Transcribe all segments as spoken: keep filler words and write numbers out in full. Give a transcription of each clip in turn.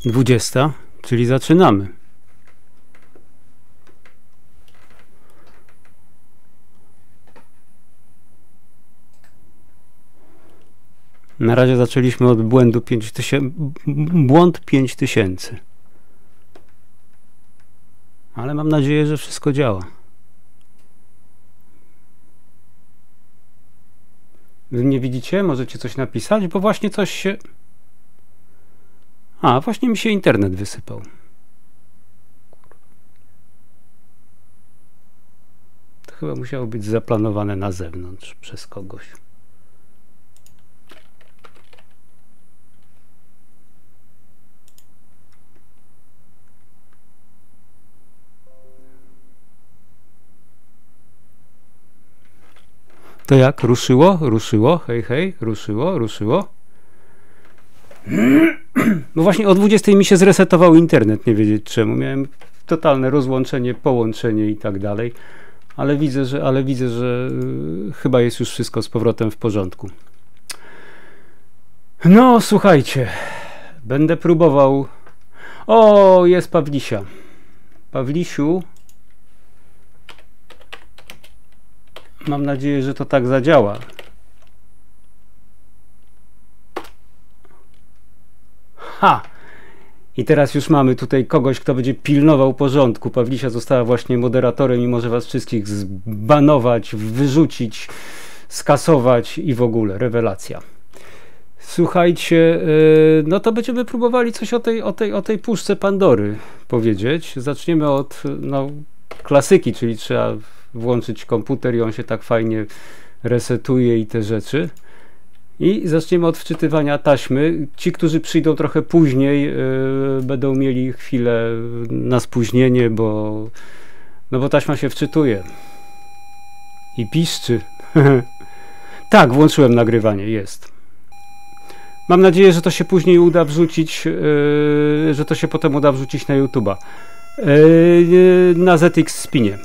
dwudziesta, czyli zaczynamy. Na razie zaczęliśmy od błędu pięć tysięcy, błąd pięć tysięcy. Ale mam nadzieję, że wszystko działa. Wy mnie widzicie? Możecie coś napisać? Bo właśnie coś się... A, właśnie mi się internet wysypał. To chyba musiało być zaplanowane na zewnątrz przez kogoś. To jak? Ruszyło? Ruszyło? Hej, hej, ruszyło, ruszyło. No właśnie o dwudziestej mi się zresetował internet, nie wiedzieć czemu. Miałem totalne rozłączenie, połączenie i tak dalej. Ale widzę, że, ale widzę, że yy, chyba jest już wszystko z powrotem w porządku. No, słuchajcie. Będę próbował... O, jest Pawlisia. Pawlisiu. Mam nadzieję, że to tak zadziała. Ha! I teraz już mamy tutaj kogoś, kto będzie pilnował porządku. Pawlisia została właśnie moderatorem i może was wszystkich zbanować, wyrzucić, skasować i w ogóle. Rewelacja. Słuchajcie, no to będziemy próbowali coś o tej, o tej, o tej puszce Pandory powiedzieć. Zaczniemy od no, klasyki, czyli trzeba włączyć komputer i on się tak fajnie resetuje i te rzeczy. I zaczniemy od wczytywania taśmy. Ci, którzy przyjdą trochę później, yy, będą mieli chwilę na spóźnienie, bo no bo taśma się wczytuje i piszczy. Tak, włączyłem nagrywanie, jest. Mam nadzieję, że to się później uda wrzucić, yy, że to się potem uda wrzucić na YouTube'a. Yy, na Z X Spinie.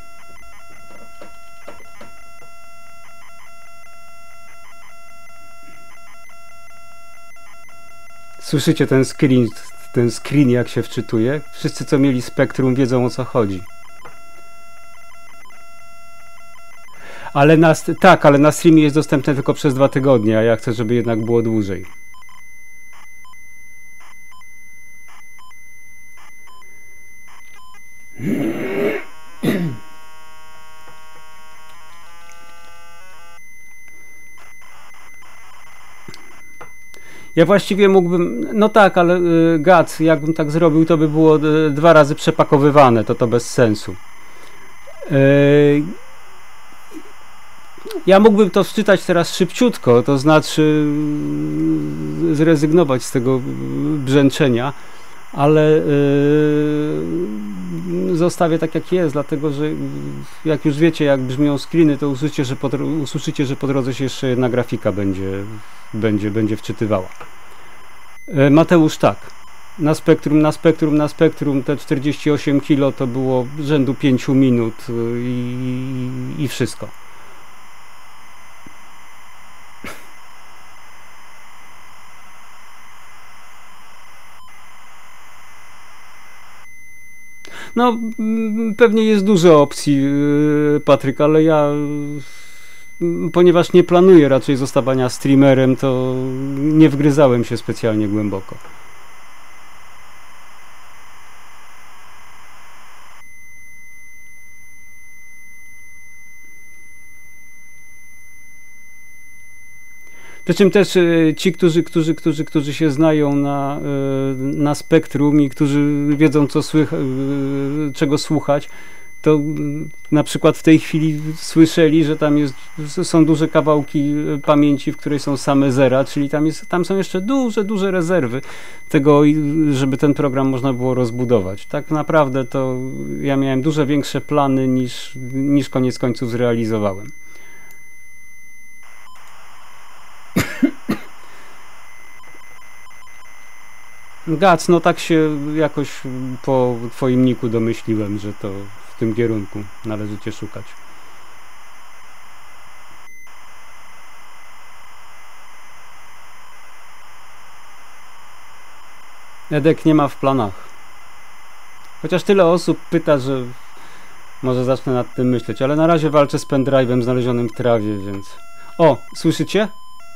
Słyszycie ten screen, ten screen jak się wczytuje? Wszyscy, co mieli Spektrum, wiedzą, o co chodzi. Ale na, tak, ale na streamie jest dostępne tylko przez dwa tygodnie, a ja chcę, żeby jednak było dłużej. Ja właściwie mógłbym, no tak, ale y, Gac, jakbym tak zrobił, to by było y, dwa razy przepakowywane, to to bez sensu. Y, ja mógłbym to wczytać teraz szybciutko, to znaczy y, zrezygnować z tego brzęczenia, ale y, zostawię tak jak jest, dlatego że jak już wiecie, jak brzmią screeny, to usłyszycie, że po, usłyszycie, że po drodze się jeszcze jedna grafika będzie, będzie, będzie wczytywała. E, Mateusz, tak, na Spektrum, na Spektrum, na Spektrum te czterdzieści osiem kilo to było rzędu pięciu minut i, i wszystko. No, pewnie jest dużo opcji, Patryk, ale ja, ponieważ nie planuję raczej zostawania streamerem, to nie wgryzałem się specjalnie głęboko. Przy czym też ci, którzy, którzy, którzy, którzy się znają na, na Spektrum i którzy wiedzą, co słych, czego słuchać, to na przykład w tej chwili słyszeli, że tam jest, są duże kawałki pamięci, w której są same zera, czyli tam, jest, tam są jeszcze duże, duże rezerwy tego, żeby ten program można było rozbudować. Tak naprawdę to ja miałem dużo większe plany niż, niż koniec końców zrealizowałem. Gac, no tak się jakoś po twoim niku domyśliłem, że to w tym kierunku należy cię szukać. Edek nie ma w planach. Chociaż tyle osób pyta, że może zacznę nad tym myśleć, ale na razie walczę z pendrive'em znalezionym w trawie, więc... O, słyszycie?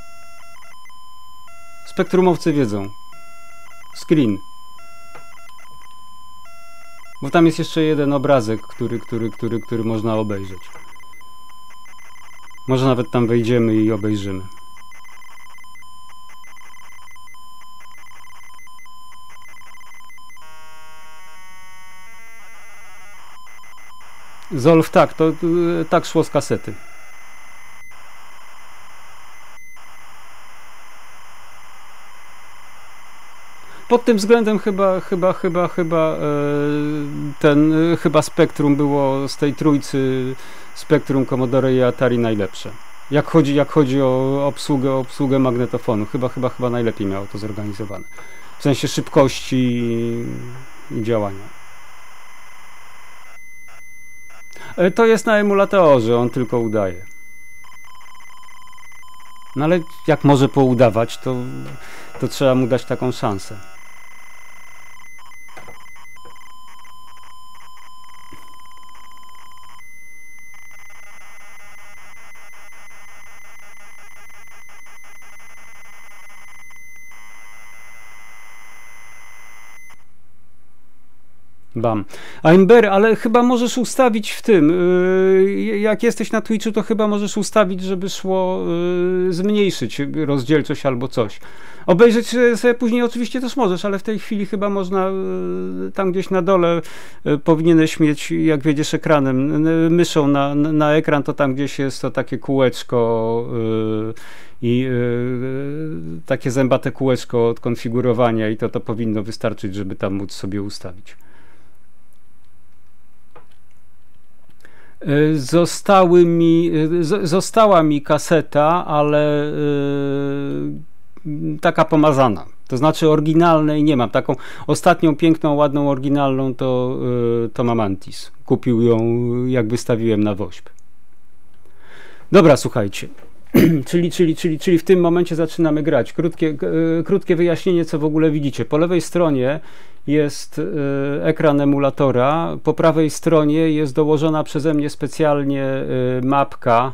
Spektrumowcy wiedzą. Screen. Bo tam jest jeszcze jeden obrazek, który, który, który, który można obejrzeć. Może nawet tam wejdziemy i obejrzymy. Zolf, tak, to tak szło z kasety. Pod tym względem chyba, chyba, chyba, chyba ten, chyba Spektrum było z tej trójcy Spektrum, Commodore i Atari najlepsze. Jak chodzi, jak chodzi o obsługę, obsługę magnetofonu, chyba, chyba, chyba najlepiej miało to zorganizowane. W sensie szybkości i, i działania. To jest na emulatorze, on tylko udaje. No ale jak może poudawać, to, to trzeba mu dać taką szansę. Bam. Aimber, ale chyba możesz ustawić w tym, yy, jak jesteś na Twitchu, to chyba możesz ustawić, żeby szło yy, zmniejszyć rozdzielczość albo coś. Obejrzeć sobie później oczywiście też możesz, ale w tej chwili chyba można yy, tam gdzieś na dole yy, powinieneś mieć, jak wiedziesz ekranem, yy, myszą na, na ekran, to tam gdzieś jest to takie kółeczko yy, i yy, takie zębate kółeczko od konfigurowania i to, to powinno wystarczyć, żeby tam móc sobie ustawić. Zostały mi, została mi kaseta, ale yy, taka pomazana. To znaczy oryginalnej nie mam. Taką ostatnią, piękną, ładną, oryginalną to, yy, to mam Mantis. Kupił ją, jak wystawiłem na Wośp. Dobra, słuchajcie. czyli, czyli, czyli, czyli w tym momencie zaczynamy grać. Krótkie, yy, krótkie wyjaśnienie, co w ogóle widzicie. Po lewej stronie jest y, ekran emulatora, po prawej stronie jest dołożona przeze mnie specjalnie y, mapka.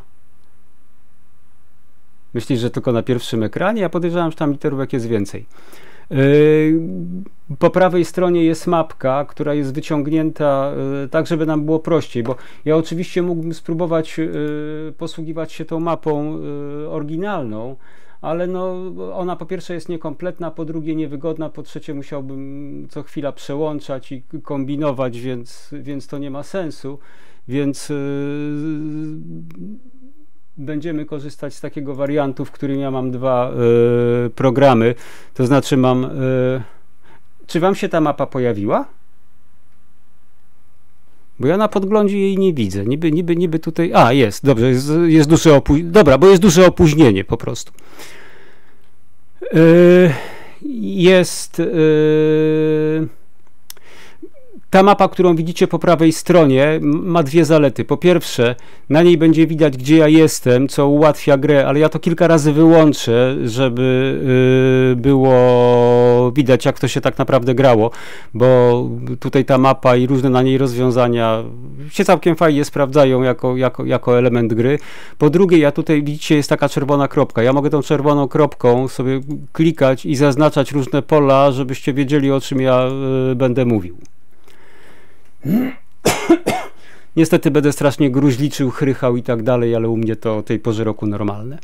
Myślisz, że tylko na pierwszym ekranie? Ja podejrzewam, że tam literówek jest więcej. Y, po prawej stronie jest mapka, która jest wyciągnięta y, tak, żeby nam było prościej, bo ja oczywiście mógłbym spróbować y, posługiwać się tą mapą y, oryginalną, ale no, ona po pierwsze jest niekompletna, po drugie niewygodna, po trzecie musiałbym co chwila przełączać i kombinować, więc, więc to nie ma sensu, więc yy, będziemy korzystać z takiego wariantu, w którym ja mam dwa yy, programy, to znaczy mam... Yy, czy wam się ta mapa pojawiła? Bo ja na podglądzie jej nie widzę. Niby, niby, niby tutaj... A, jest, dobrze, jest, jest duże opóźnienie. Dobra, bo jest duże opóźnienie po prostu. Yy, jest... Yy, ta mapa, którą widzicie po prawej stronie, ma dwie zalety. Po pierwsze, na niej będzie widać, gdzie ja jestem, co ułatwia grę, ale ja to kilka razy wyłączę, żeby yy, było widać, jak to się tak naprawdę grało, bo tutaj ta mapa i różne na niej rozwiązania się całkiem fajnie sprawdzają jako, jako, jako element gry. Po drugie, ja tutaj, widzicie, jest taka czerwona kropka. Ja mogę tą czerwoną kropką sobie klikać i zaznaczać różne pola, żebyście wiedzieli, o czym ja yy, będę mówił. Niestety będę strasznie gruźliczył, chrychał i tak dalej, ale u mnie to o tej porze roku normalne.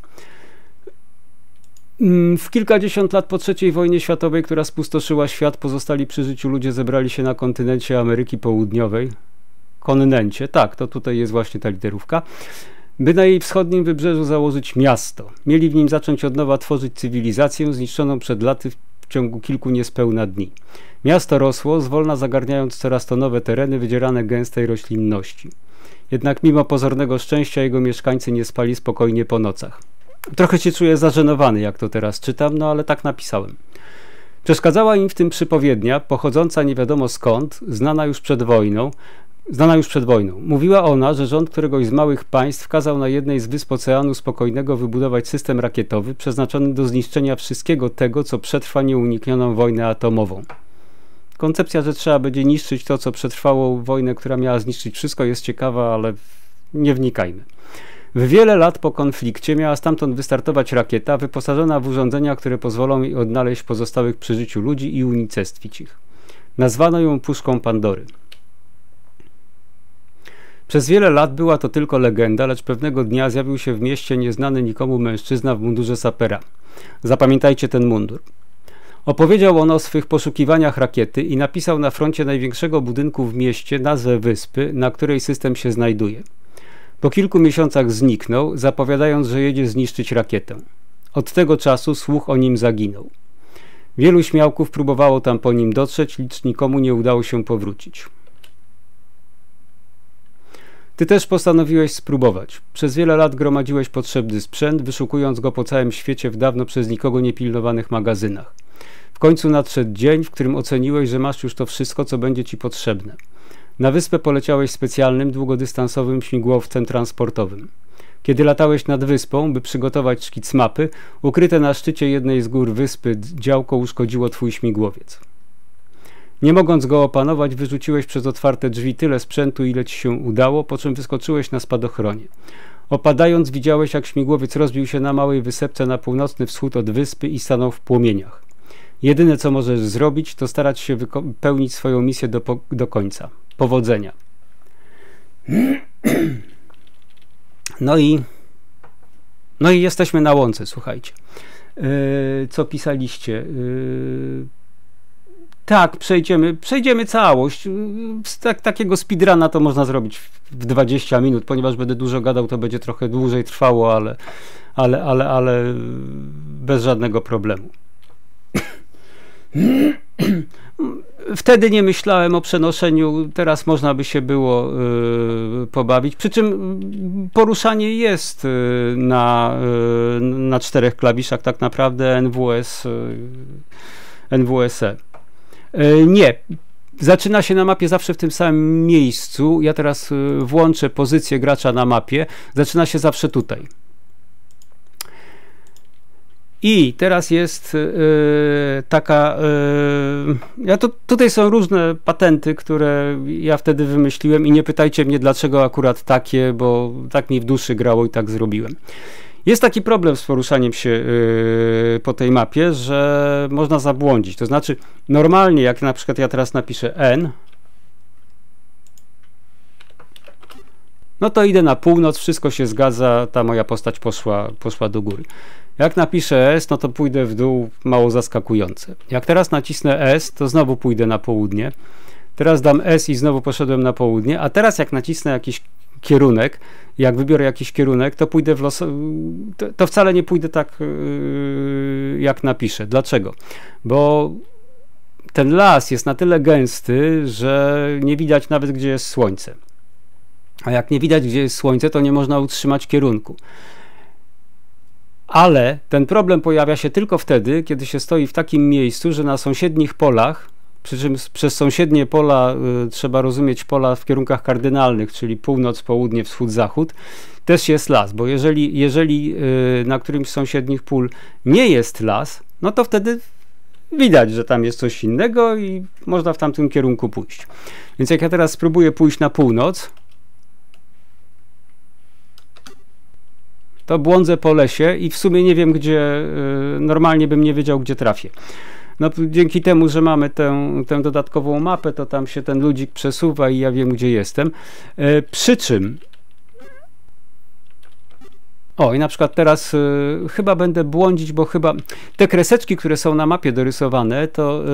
W kilkadziesiąt lat po trzeciej wojnie światowej, która spustoszyła świat, pozostali przy życiu ludzie zebrali się na kontynencie Ameryki Południowej. Konynencie, tak, to tutaj jest właśnie ta literówka. By na jej wschodnim wybrzeżu założyć miasto. Mieli w nim zacząć od nowa tworzyć cywilizację zniszczoną przed laty w ciągu kilku niespełna dni. Miasto rosło, zwolna zagarniając coraz to nowe tereny wydzierane gęstej roślinności. Jednak mimo pozornego szczęścia jego mieszkańcy nie spali spokojnie po nocach. Trochę się czuję zażenowany, jak to teraz czytam, no ale tak napisałem. Przeszkadzała im w tym przypowiednia, pochodząca nie wiadomo skąd, znana już przed wojną, Znana już przed wojną. Mówiła ona, że rząd któregoś z małych państw kazał na jednej z wysp Oceanu Spokojnego wybudować system rakietowy przeznaczony do zniszczenia wszystkiego tego, co przetrwa nieuniknioną wojnę atomową. Koncepcja, że trzeba będzie niszczyć to, co przetrwało wojnę, która miała zniszczyć wszystko, jest ciekawa, ale nie wnikajmy. W wiele lat po konflikcie miała stamtąd wystartować rakieta wyposażona w urządzenia, które pozwolą jej odnaleźć pozostałych przy życiu ludzi i unicestwić ich. Nazwano ją puszką Pandory. Przez wiele lat była to tylko legenda, lecz pewnego dnia zjawił się w mieście nieznany nikomu mężczyzna w mundurze sapera. Zapamiętajcie ten mundur. Opowiedział on o swych poszukiwaniach rakiety i napisał na froncie największego budynku w mieście nazwę wyspy, na której system się znajduje. Po kilku miesiącach zniknął, zapowiadając, że jedzie zniszczyć rakietę. Od tego czasu słuch o nim zaginął. Wielu śmiałków próbowało tam po nim dotrzeć, lecz nikomu nie udało się powrócić. Ty też postanowiłeś spróbować. Przez wiele lat gromadziłeś potrzebny sprzęt, wyszukując go po całym świecie w dawno przez nikogo niepilnowanych magazynach. W końcu nadszedł dzień, w którym oceniłeś, że masz już to wszystko, co będzie ci potrzebne. Na wyspę poleciałeś specjalnym, długodystansowym śmigłowcem transportowym. Kiedy latałeś nad wyspą, by przygotować szkic mapy, ukryte na szczycie jednej z gór wyspy działko uszkodziło twój śmigłowiec. Nie mogąc go opanować, wyrzuciłeś przez otwarte drzwi tyle sprzętu, ile ci się udało, po czym wyskoczyłeś na spadochronie. Opadając, widziałeś, jak śmigłowiec rozbił się na małej wysepce na północny wschód od wyspy i stanął w płomieniach. Jedyne, co możesz zrobić, to starać się wypełnić swoją misję do, do końca. Powodzenia. No i no i jesteśmy na łące, słuchajcie. Yy, co pisaliście? Yy, tak, przejdziemy, przejdziemy całość. Z tak, takiego speedruna to można zrobić w dwadzieścia minut, ponieważ będę dużo gadał, to będzie trochę dłużej trwało, ale, ale, ale, ale bez żadnego problemu. Wtedy nie myślałem o przenoszeniu, teraz można by się było y, pobawić, przy czym poruszanie jest y, na, y, na czterech klawiszach tak naprawdę N W S, y, N W S E. Y, nie, zaczyna się na mapie zawsze w tym samym miejscu, ja teraz y, włączę pozycję gracza na mapie, zaczyna się zawsze tutaj. I teraz jest yy, taka, yy, ja to, tutaj są różne patenty, które ja wtedy wymyśliłem i nie pytajcie mnie, dlaczego akurat takie, bo tak mi w duszy grało i tak zrobiłem. Jest taki problem z poruszaniem się yy, po tej mapie, że można zabłądzić. To znaczy normalnie, jak na przykład ja teraz napiszę N, no to idę na północ, wszystko się zgadza, ta moja postać poszła, poszła do góry. Jak napiszę S, no to pójdę w dół, mało zaskakujące. Jak teraz nacisnę S, to znowu pójdę na południe. Teraz dam S i znowu poszedłem na południe, a teraz jak nacisnę jakiś kierunek, jak wybiorę jakiś kierunek, to pójdę w los... to, to wcale nie pójdę tak, yy, jak napiszę. Dlaczego? Bo ten las jest na tyle gęsty, że nie widać nawet, gdzie jest słońce. A jak nie widać, gdzie jest słońce, to nie można utrzymać kierunku. Ale ten problem pojawia się tylko wtedy, kiedy się stoi w takim miejscu, że na sąsiednich polach, przy czym przez sąsiednie pola y, trzeba rozumieć pola w kierunkach kardynalnych, czyli północ, południe, wschód, zachód, też jest las, bo jeżeli, jeżeli y, na którymś z sąsiednich pól nie jest las, no to wtedy widać, że tam jest coś innego i można w tamtym kierunku pójść. Więc jak ja teraz spróbuję pójść na północ, to błądzę po lesie i w sumie nie wiem, gdzie, y, normalnie bym nie wiedział, gdzie trafię. No, dzięki temu, że mamy tę, tę dodatkową mapę, to tam się ten ludzik przesuwa i ja wiem, gdzie jestem. Y, przy czym o, i na przykład teraz y, chyba będę błądzić, bo chyba te kreseczki, które są na mapie dorysowane, to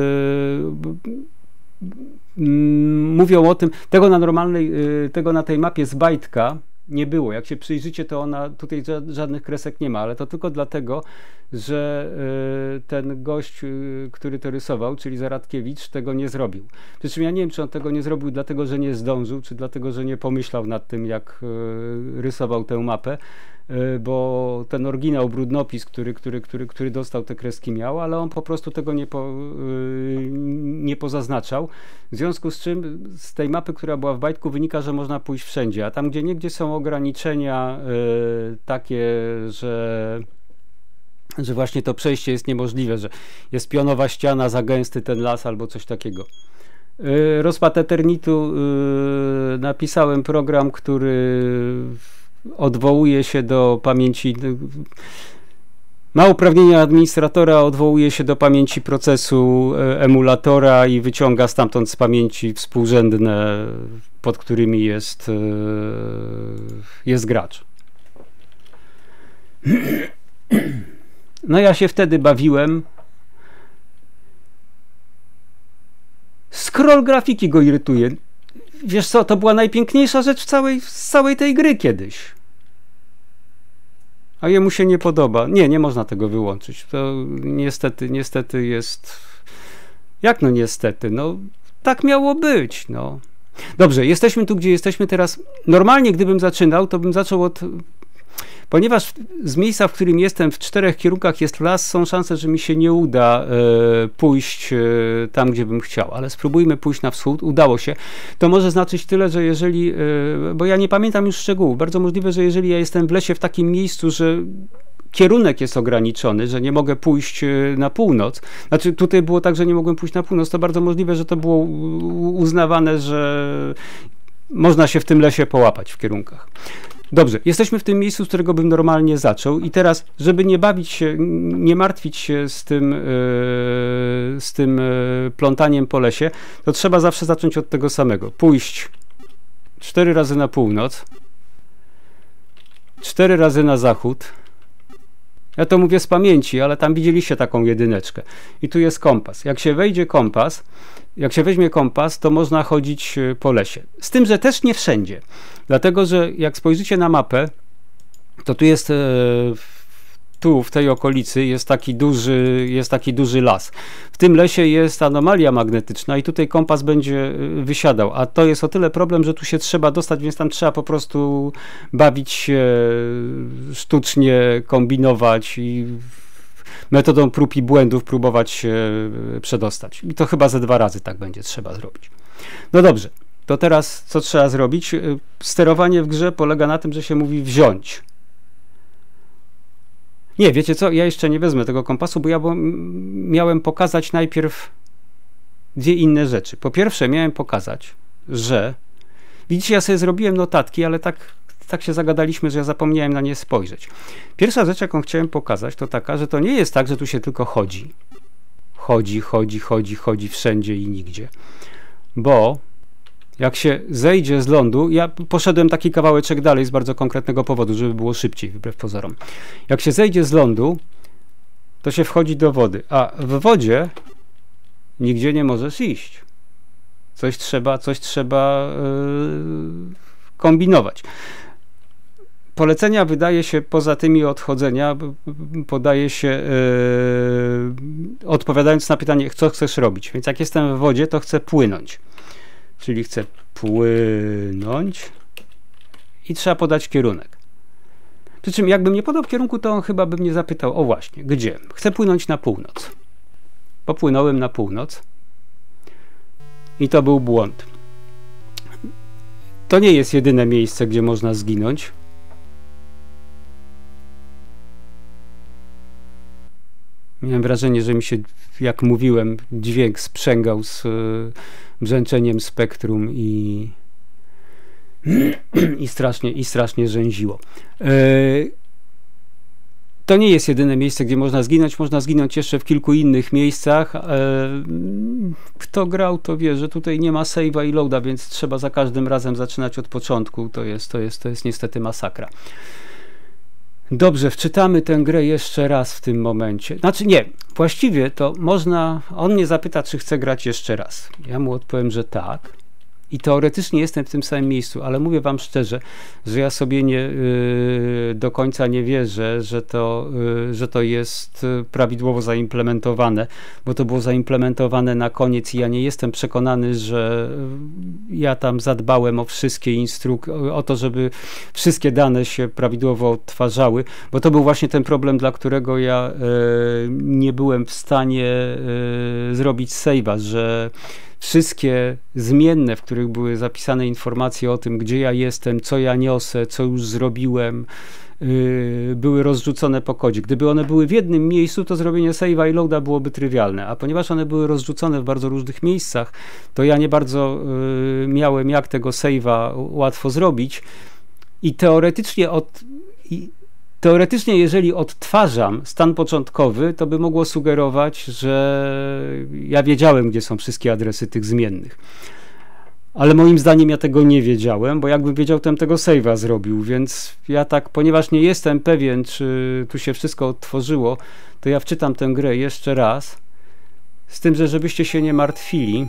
y, y, mówią o tym, tego na normalnej, y, tego na tej mapie z bajtka nie było. Jak się przyjrzycie, to ona, tutaj żadnych kresek nie ma, ale to tylko dlatego, że y, ten gość, y, który to rysował, czyli Zaradkiewicz, tego nie zrobił. Przy czym ja nie wiem, czy on tego nie zrobił dlatego, że nie zdążył, czy dlatego, że nie pomyślał nad tym, jak y, rysował tę mapę, y, bo ten oryginał, brudnopis, który, który, który, który dostał te kreski miał, ale on po prostu tego nie, po, y, nie pozaznaczał. W związku z czym z tej mapy, która była w bajtku, wynika, że można pójść wszędzie, a tam, gdzie niegdzie są ograniczenia y, takie, że że właśnie to przejście jest niemożliwe, że jest pionowa ściana, za gęsty ten las albo coś takiego. Yy, rozpad Eternitu, yy, napisałem program, który odwołuje się do pamięci, ma uprawnienia administratora, odwołuje się do pamięci procesu emulatora i wyciąga stamtąd z pamięci współrzędne, pod którymi jest, jest gracz. No ja się wtedy bawiłem. Scroll grafiki go irytuje. Wiesz co, to była najpiękniejsza rzecz w całej, z całej tej gry kiedyś. A jemu się nie podoba. Nie, nie można tego wyłączyć. To niestety, niestety jest... Jak no niestety? No, tak miało być, no. Dobrze, jesteśmy tu, gdzie jesteśmy teraz. Normalnie, gdybym zaczynał, to bym zaczął od... Ponieważ z miejsca, w którym jestem, w czterech kierunkach jest las, są szanse, że mi się nie uda e, pójść e, tam, gdzie bym chciał, ale spróbujmy pójść na wschód. Udało się. To może znaczyć tyle, że jeżeli, e, bo ja nie pamiętam już szczegółów, bardzo możliwe, że jeżeli ja jestem w lesie w takim miejscu, że kierunek jest ograniczony, że nie mogę pójść na północ, znaczy tutaj było tak, że nie mogłem pójść na północ, to bardzo możliwe, że to było uznawane, że można się w tym lesie połapać w kierunkach. Dobrze, jesteśmy w tym miejscu, z którego bym normalnie zaczął i teraz, żeby nie bawić się, nie martwić się z tym, yy, z tym yy, plątaniem po lesie, to trzeba zawsze zacząć od tego samego. Pójść cztery razy na północ, cztery razy na zachód. Ja to mówię z pamięci, ale tam widzieliście taką jedyneczkę. I tu jest kompas. Jak się wejdzie kompas, jak się weźmie kompas, to można chodzić po lesie. Z tym, że też nie wszędzie. Dlatego, że jak spojrzycie na mapę, to tu jest, e, tu w tej okolicy jest taki duży, jest taki duży las. W tym lesie jest anomalia magnetyczna i tutaj kompas będzie wysiadał. A to jest o tyle problem, że tu się trzeba dostać, więc tam trzeba po prostu bawić się, sztucznie kombinować i metodą prób i błędów próbować się przedostać. I to chyba ze dwa razy tak będzie trzeba zrobić. No dobrze, to teraz co trzeba zrobić? Sterowanie w grze polega na tym, że się mówi wziąć. Nie, wiecie co? Ja jeszcze nie wezmę tego kompasu, bo ja bo miałem pokazać najpierw dwie inne rzeczy. Po pierwsze miałem pokazać, że widzicie, ja sobie zrobiłem notatki, ale tak tak się zagadaliśmy, że ja zapomniałem na nie spojrzeć. Pierwsza rzecz, jaką chciałem pokazać, to taka, że to nie jest tak, że tu się tylko chodzi. Chodzi, chodzi, chodzi, chodzi wszędzie i nigdzie. Bo jak się zejdzie z lądu, ja poszedłem taki kawałeczek dalej z bardzo konkretnego powodu, żeby było szybciej, wbrew pozorom. Jak się zejdzie z lądu, to się wchodzi do wody, a w wodzie nigdzie nie możesz iść. Coś trzeba, coś trzeba yy, kombinować. Polecenia wydaje się, poza tymi odchodzenia, podaje się yy, odpowiadając na pytanie, co chcesz robić. Więc jak jestem w wodzie, to chcę płynąć. Czyli chcę płynąć i trzeba podać kierunek. Przy czym jakbym nie podał kierunku, to on chyba by mnie zapytał, o właśnie, gdzie? Chcę płynąć na północ. Popłynąłem na północ i to był błąd. To nie jest jedyne miejsce, gdzie można zginąć. Miałem wrażenie, że mi się, jak mówiłem, dźwięk sprzęgał z y, brzęczeniem spektrum i, i, strasznie, i strasznie rzęziło. Y, to nie jest jedyne miejsce, gdzie można zginąć. Można zginąć jeszcze w kilku innych miejscach. Y, kto grał, to wie, że tutaj nie ma save'a i loada, więc trzeba za każdym razem zaczynać od początku. To jest, to jest, to jest niestety masakra. Dobrze, wczytamy tę grę jeszcze raz w tym momencie. Znaczy nie, właściwie to można, on mnie zapyta, czy chce grać jeszcze raz. Ja mu odpowiem, że tak. I teoretycznie jestem w tym samym miejscu, ale mówię wam szczerze, że ja sobie nie, yy, do końca nie wierzę, że to, yy, że to jest prawidłowo zaimplementowane, bo to było zaimplementowane na koniec i ja nie jestem przekonany, że ja tam zadbałem o wszystkie instrukcje, o to, żeby wszystkie dane się prawidłowo odtwarzały, bo to był właśnie ten problem, dla którego ja yy, nie byłem w stanie yy, zrobić save'a, że wszystkie zmienne, w których były zapisane informacje o tym, gdzie ja jestem, co ja niosę, co już zrobiłem, yy, były rozrzucone po kodzie. Gdyby one były w jednym miejscu, to zrobienie save'a i loada byłoby trywialne, a ponieważ one były rozrzucone w bardzo różnych miejscach, to ja nie bardzo yy, miałem jak tego save'a łatwo zrobić i teoretycznie od... I, Teoretycznie, jeżeli odtwarzam stan początkowy, to by mogło sugerować, że ja wiedziałem, gdzie są wszystkie adresy tych zmiennych. Ale moim zdaniem ja tego nie wiedziałem, bo jakbym wiedział, to bym tego save'a zrobił, więc ja tak, ponieważ nie jestem pewien, czy tu się wszystko odtworzyło, to ja wczytam tę grę jeszcze raz, z tym, że żebyście się nie martwili,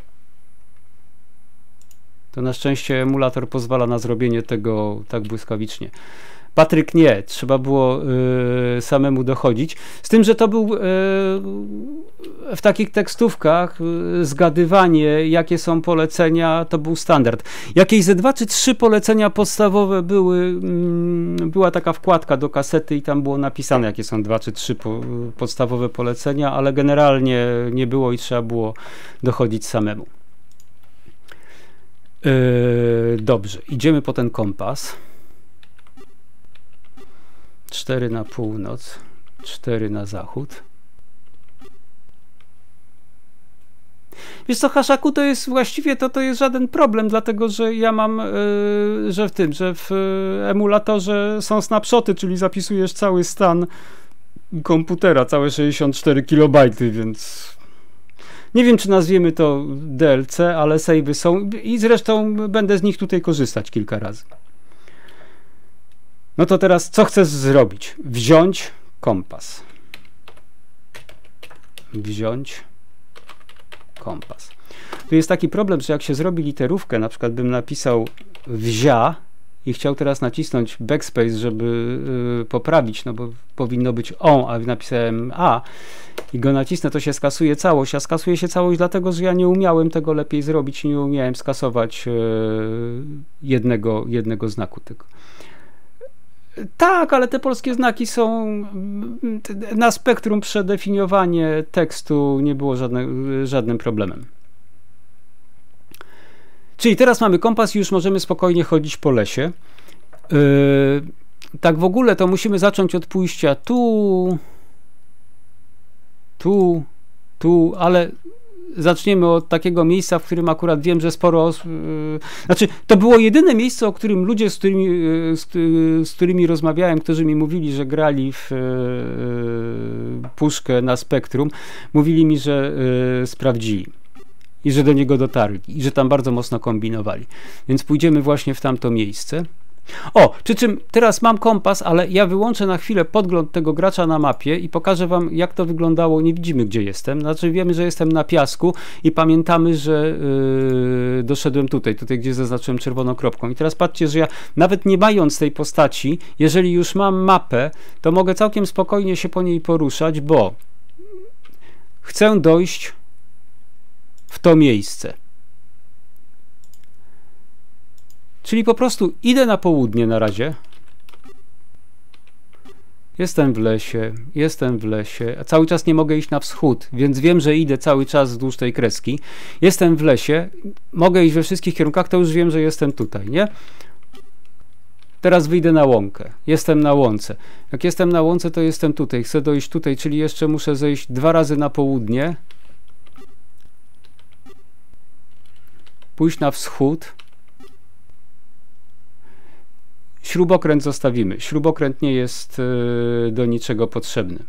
to na szczęście emulator pozwala na zrobienie tego tak błyskawicznie. Patryk nie, trzeba było y, samemu dochodzić. Z tym, że to był y, w takich tekstówkach y, zgadywanie, jakie są polecenia, to był standard. Jakieś ze dwa czy trzy polecenia podstawowe były, y, była taka wkładka do kasety i tam było napisane, jakie są dwa czy trzy po, podstawowe polecenia, ale generalnie nie było i trzeba było dochodzić samemu. Y, dobrze, idziemy po ten kompas. cztery na północ, cztery na zachód. Wiesz co, Haszaku, to jest właściwie to, to jest żaden problem, dlatego że ja mam, yy, że w tym, że w yy, emulatorze są snapshoty, czyli zapisujesz cały stan komputera, całe sześćdziesiąt cztery kilobajty, więc nie wiem, czy nazwiemy to D L C, ale save'y są i zresztą będę z nich tutaj korzystać kilka razy. No to teraz co chcesz zrobić? Wziąć kompas. Wziąć kompas. Tu jest taki problem, że jak się zrobi literówkę, na przykład bym napisał wzia i chciał teraz nacisnąć backspace, żeby yy, poprawić, no bo powinno być on, a napisałem a i go nacisnę, to się skasuje całość, a skasuje się całość dlatego, że ja nie umiałem tego lepiej zrobić i nie umiałem skasować yy, jednego, jednego znaku tylko. Tak, ale te polskie znaki są na spektrum, przedefiniowanie tekstu nie było żadne, żadnym problemem. Czyli teraz mamy kompas i już możemy spokojnie chodzić po lesie. Yy, tak w ogóle to musimy zacząć od pójścia tu, tu, tu, ale zaczniemy od takiego miejsca, w którym akurat wiem, że sporo yy, znaczy to było jedyne miejsce, o którym ludzie, z którymi, yy, z, yy, z którymi rozmawiałem, którzy mi mówili, że grali w yy, puszkę na spektrum, mówili mi, że yy, sprawdzili i że do niego dotarli i że tam bardzo mocno kombinowali. Więc pójdziemy właśnie w tamto miejsce. O, przy czym teraz mam kompas, ale ja wyłączę na chwilę podgląd tego gracza na mapie i pokażę wam, jak to wyglądało. Nie widzimy, gdzie jestem. Znaczy wiemy, że jestem na piasku i pamiętamy, że yy, doszedłem tutaj, tutaj, gdzie zaznaczyłem czerwoną kropką. I teraz patrzcie, że ja nawet nie mając tej postaci, jeżeli już mam mapę, to mogę całkiem spokojnie się po niej poruszać, bo chcę dojść w to miejsce. Czyli po prostu idę na południe na razie. Jestem w lesie, jestem w lesie, a cały czas nie mogę iść na wschód, więc wiem, że idę cały czas wzdłuż tej kreski. Jestem w lesie, mogę iść we wszystkich kierunkach, to już wiem, że jestem tutaj, nie? Teraz wyjdę na łąkę. Jestem na łące. Jak jestem na łące, to jestem tutaj. Chcę dojść tutaj, czyli jeszcze muszę zejść dwa razy na południe. Pójść na wschód. Śrubokręt zostawimy. Śrubokręt nie jest yy, do niczego potrzebny.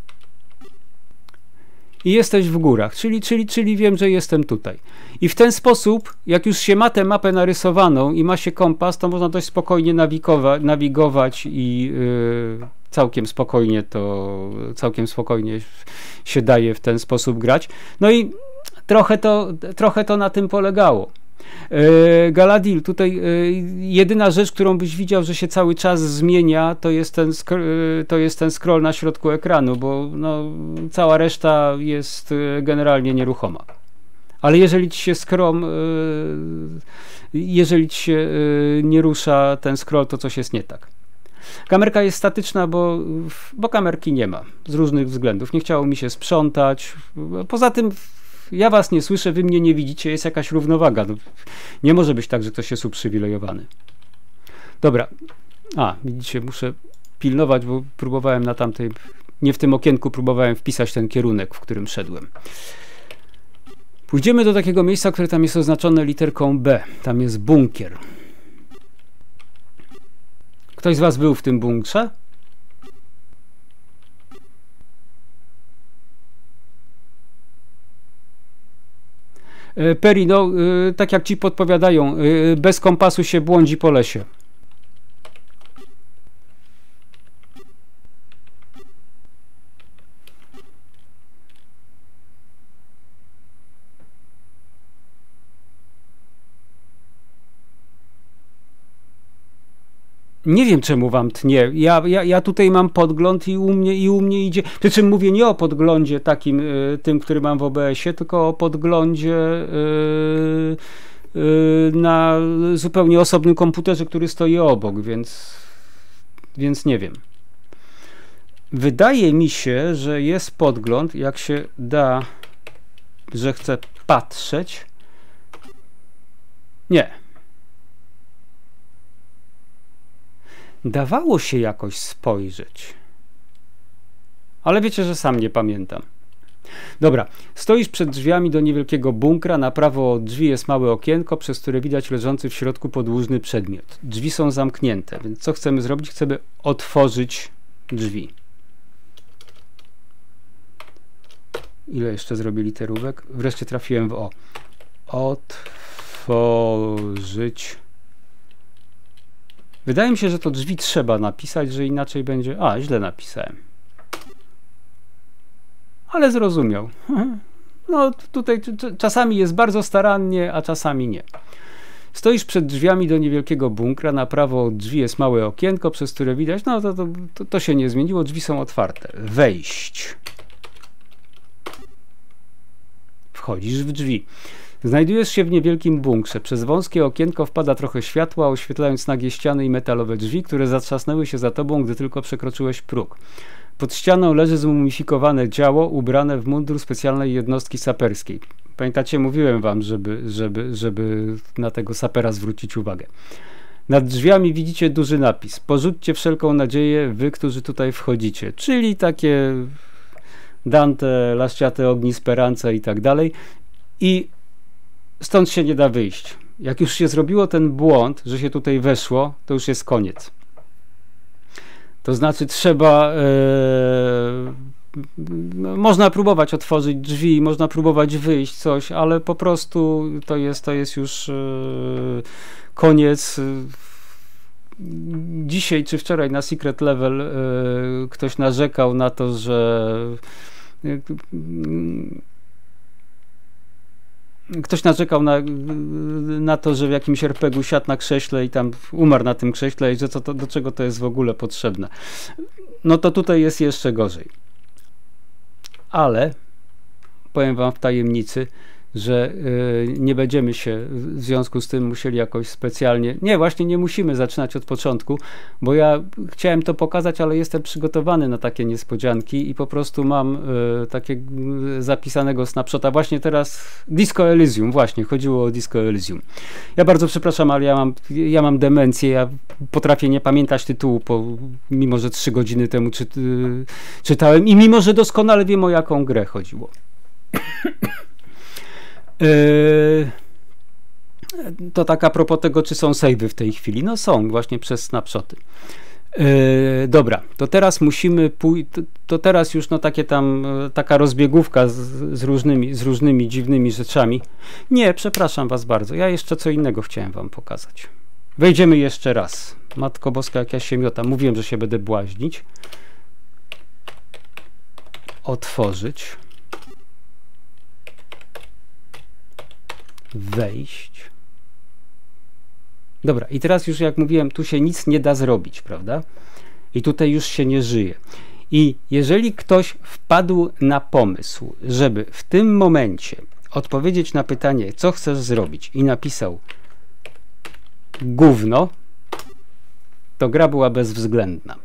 I jesteś w górach, czyli, czyli, czyli wiem, że jestem tutaj. I w ten sposób, jak już się ma tę mapę narysowaną i ma się kompas, to można dość spokojnie nawigować, nawigować i yy, całkiem spokojnie to całkiem spokojnie się daje w ten sposób grać. No i trochę to, trochę to na tym polegało. Galadil, tutaj jedyna rzecz, którą byś widział, że się cały czas zmienia, to jest ten, to jest ten scroll na środku ekranu, bo no, cała reszta jest generalnie nieruchoma. Ale jeżeli ci się scroll, jeżeli ci się nie rusza ten scroll, to coś jest nie tak. Kamerka jest statyczna, bo, bo kamerki nie ma z różnych względów. Nie chciało mi się sprzątać. Poza tym ja was nie słyszę, wy mnie nie widzicie, jest jakaś równowaga. No, nie może być tak, że ktoś jest uprzywilejowany. Dobra. A, widzicie, muszę pilnować, bo próbowałem na tamtej, nie w tym okienku, próbowałem wpisać ten kierunek, w którym szedłem. Pójdziemy do takiego miejsca, które tam jest oznaczone literką B. Tam jest bunkier. Ktoś z was był w tym bunkrze? Peri, no tak jak ci podpowiadają, bez kompasu się błądzi po lesie. Nie wiem, czemu wam tnie. Ja, ja, ja tutaj mam podgląd i u mnie, i u mnie idzie. Przy czym mówię nie o podglądzie takim, y, tym, który mam w O B S-ie, tylko o podglądzie y, y, na zupełnie osobnym komputerze, który stoi obok, więc, więc nie wiem. Wydaje mi się, że jest podgląd, jak się da, że chcę patrzeć. Nie. Dawało się jakoś spojrzeć. Ale wiecie, że sam nie pamiętam. Dobra, stoisz przed drzwiami do niewielkiego bunkra. Na prawo od drzwi jest małe okienko, przez które widać leżący w środku podłużny przedmiot. Drzwi są zamknięte, więc co chcemy zrobić? Chcemy otworzyć drzwi. Ile jeszcze zrobię literówek? Wreszcie trafiłem w O. Otworzyć. Wydaje mi się, że to drzwi trzeba napisać, że inaczej będzie... A, źle napisałem. Ale zrozumiał. No tutaj czasami jest bardzo starannie, a czasami nie. Stoisz przed drzwiami do niewielkiego bunkra. Na prawo od drzwi jest małe okienko, przez które widać... No to, to, to, to się nie zmieniło. Drzwi są otwarte. Wejść. Wchodzisz w drzwi. Znajdujesz się w niewielkim bunkrze. Przez wąskie okienko wpada trochę światła, oświetlając nagie ściany i metalowe drzwi, które zatrzasnęły się za tobą, gdy tylko przekroczyłeś próg. Pod ścianą leży zmumifikowane ciało ubrane w mundur specjalnej jednostki saperskiej. Pamiętacie, mówiłem wam, żeby, żeby, żeby na tego sapera zwrócić uwagę. Nad drzwiami widzicie duży napis. Porzućcie wszelką nadzieję, wy, którzy tutaj wchodzicie. Czyli takie Dante, Lasciate ogni speranza i tak dalej. I stąd się nie da wyjść. Jak już się zrobiło ten błąd, że się tutaj weszło, to już jest koniec. To znaczy trzeba... Ee, można próbować otworzyć drzwi, można próbować wyjść coś, ale po prostu to jest, to jest już ee, koniec. Dzisiaj czy wczoraj na Secret Level ee, ktoś narzekał na to, że yy, Ktoś narzekał na, na to, że w jakimś er pe gu siadł na krześle i tam umarł na tym krześle i że co to, do czego to jest w ogóle potrzebne. No to tutaj jest jeszcze gorzej. Ale powiem wam w tajemnicy, że yy, nie będziemy się w związku z tym musieli jakoś specjalnie... Nie, właśnie nie musimy zaczynać od początku, bo ja chciałem to pokazać, ale jestem przygotowany na takie niespodzianki i po prostu mam yy, takiego zapisanego snapshota. Właśnie teraz Disco Elysium, właśnie, chodziło o Disco Elysium. Ja bardzo przepraszam, ale ja mam, ja mam demencję, ja potrafię nie pamiętać tytułu, po, mimo że trzy godziny temu czy, yy, czytałem i mimo że doskonale wiem, o jaką grę chodziło. Yy, to tak a propos tego, czy są save'y w tej chwili. No są, właśnie przez snapshoty. Yy, dobra, to teraz musimy pójść, to, to teraz już no takie tam, taka rozbiegówka z, z, różnymi, z różnymi dziwnymi rzeczami. Nie, przepraszam was bardzo, ja jeszcze co innego chciałem wam pokazać. Wejdziemy jeszcze raz. Matko Boska, jak ja się miotam. Mówiłem, że się będę błaźnić. Otworzyć. Wejść. Dobra, i teraz już jak mówiłem, tu się nic nie da zrobić, prawda? I tutaj już się nie żyje. I jeżeli ktoś wpadł na pomysł, żeby w tym momencie odpowiedzieć na pytanie, co chcesz zrobić i napisał gówno, to gra była bezwzględna.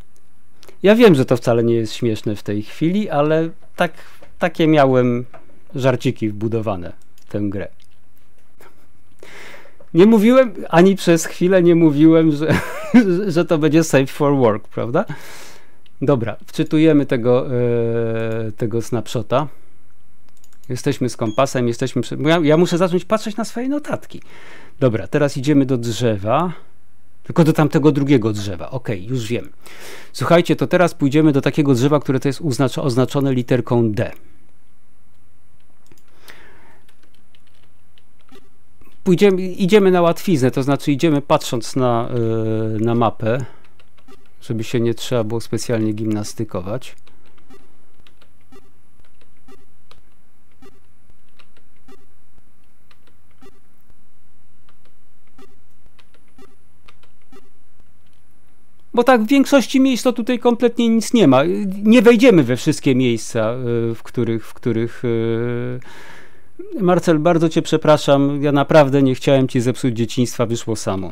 Ja wiem, że to wcale nie jest śmieszne w tej chwili, ale tak, takie miałem żarciki wbudowane w tę grę. Nie mówiłem, ani przez chwilę nie mówiłem, że, że to będzie safe for work, prawda? Dobra, wczytujemy tego, e, tego snapshota. Jesteśmy z kompasem, jesteśmy... Przy... Ja, ja muszę zacząć patrzeć na swoje notatki. Dobra, teraz idziemy do drzewa. Tylko do tamtego drugiego drzewa. Ok, już wiem. Słuchajcie, to teraz pójdziemy do takiego drzewa, które to jest oznaczone literką D. Pójdziemy, idziemy na łatwiznę, to znaczy idziemy patrząc na, yy, na mapę, żeby się nie trzeba było specjalnie gimnastykować. Bo tak w większości miejsc to tutaj kompletnie nic nie ma. Nie wejdziemy we wszystkie miejsca, w których... W których Marcel, bardzo cię przepraszam. Ja naprawdę nie chciałem ci zepsuć dzieciństwa. Wyszło samo.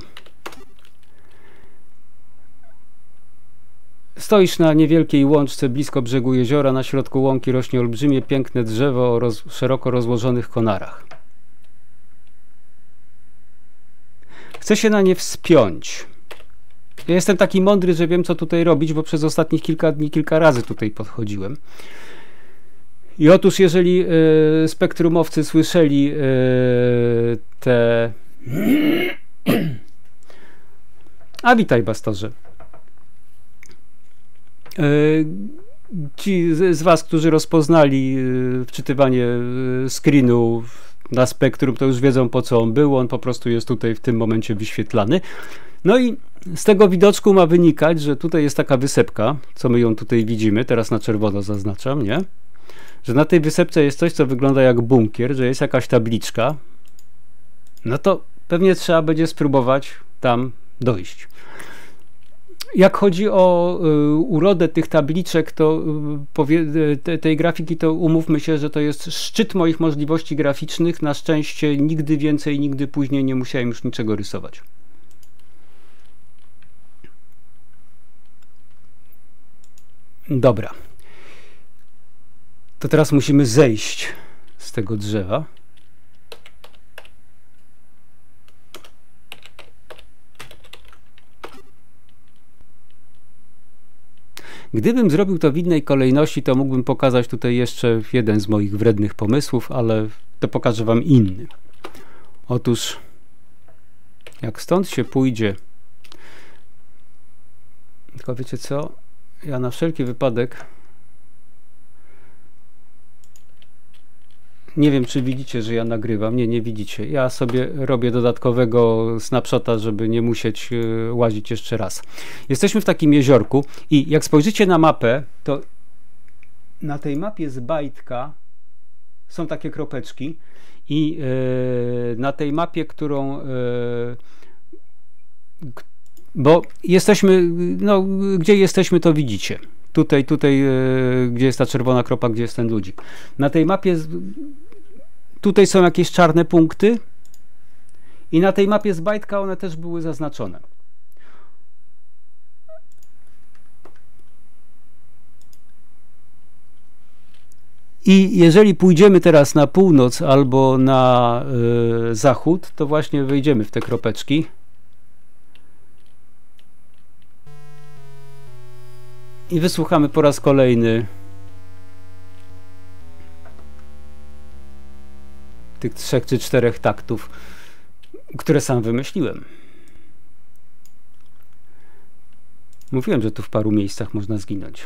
Stoisz na niewielkiej łączce blisko brzegu jeziora. Na środku łąki rośnie olbrzymie, piękne drzewo o roz, szeroko rozłożonych konarach. Chcę się na nie wspiąć. Ja jestem taki mądry, że wiem, co tutaj robić, bo przez ostatnich kilka dni kilka razy tutaj podchodziłem. I otóż, jeżeli y, spektrumowcy słyszeli y, te... A witaj, Bastorze. Y, ci z, z was, którzy rozpoznali y, wczytywanie y, screenu na spektrum, to już wiedzą, po co on był. On po prostu jest tutaj w tym momencie wyświetlany. No i z tego widoczku ma wynikać, że tutaj jest taka wysepka, co my ją tutaj widzimy, teraz na czerwono zaznaczam, nie? Że na tej wysepce jest coś, co wygląda jak bunkier, że jest jakaś tabliczka. No to pewnie trzeba będzie spróbować tam dojść. Jak chodzi o y, urodę tych tabliczek, to y, powie, te, tej grafiki, to umówmy się, że to jest szczyt moich możliwości graficznych. Na szczęście nigdy więcej, nigdy później nie musiałem już niczego rysować. Dobra. To teraz musimy zejść z tego drzewa. Gdybym zrobił to w innej kolejności, to mógłbym pokazać tutaj jeszcze jeden z moich wrednych pomysłów, ale to pokażę wam inny. Otóż jak stąd się pójdzie, tylko wiecie co, ja na wszelki wypadek nie wiem, czy widzicie, że ja nagrywam. Nie, nie widzicie. Ja sobie robię dodatkowego snapshota, żeby nie musieć yy, łazić jeszcze raz. Jesteśmy w takim jeziorku i jak spojrzycie na mapę, to na tej mapie z bajtka są takie kropeczki i yy, na tej mapie, którą yy, bo jesteśmy, no gdzie jesteśmy, to widzicie. Tutaj, tutaj, yy, gdzie jest ta czerwona kropa, gdzie jest ten ludzik. Na tej mapie tutaj są jakieś czarne punkty i na tej mapie z bajtka one też były zaznaczone. I jeżeli pójdziemy teraz na północ albo na yy, zachód, to właśnie wejdziemy w te kropeczki. I wysłuchamy po raz kolejny tych trzech czy czterech taktów, które sam wymyśliłem. Mówiłem, że tu w paru miejscach można zginąć.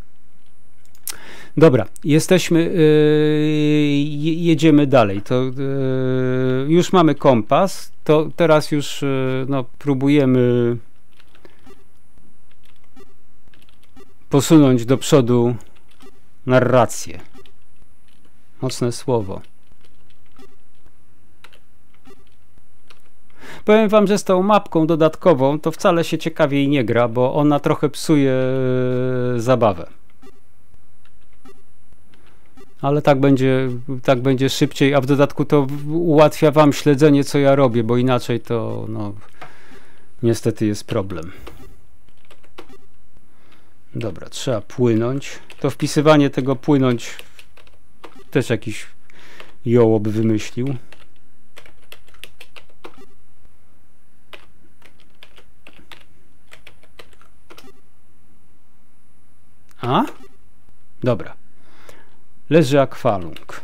Dobra, jesteśmy, yy, jedziemy dalej. To yy, już mamy kompas, to teraz już yy, no, próbujemy posunąć do przodu narrację. Mocne słowo. Powiem wam, że z tą mapką dodatkową to wcale się ciekawiej nie gra, bo ona trochę psuje zabawę. Ale tak będzie, tak będzie szybciej, a w dodatku to ułatwia wam śledzenie, co ja robię, bo inaczej to no, niestety jest problem. Dobra, trzeba płynąć. To wpisywanie tego płynąć też jakiś jołob wymyślił. A? Dobra. Leży akwalung.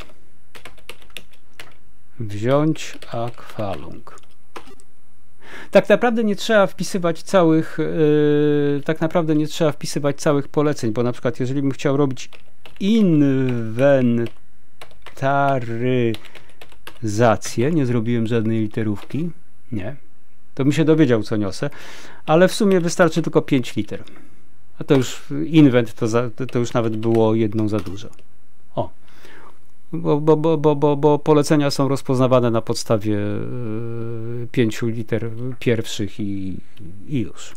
Wziąć akwalung. Tak naprawdę nie trzeba wpisywać całych yy, tak naprawdę nie trzeba wpisywać całych poleceń, bo na przykład jeżeli bym chciał robić inwentaryzację, nie zrobiłem żadnej literówki, nie, to bym się dowiedział, co niosę, ale w sumie wystarczy tylko pięć liter. A to już inwent, to, za, to już nawet było jedną za dużo. O. Bo, bo, bo, bo, bo, bo polecenia są rozpoznawane na podstawie yy, pięciu liter pierwszych i, i już.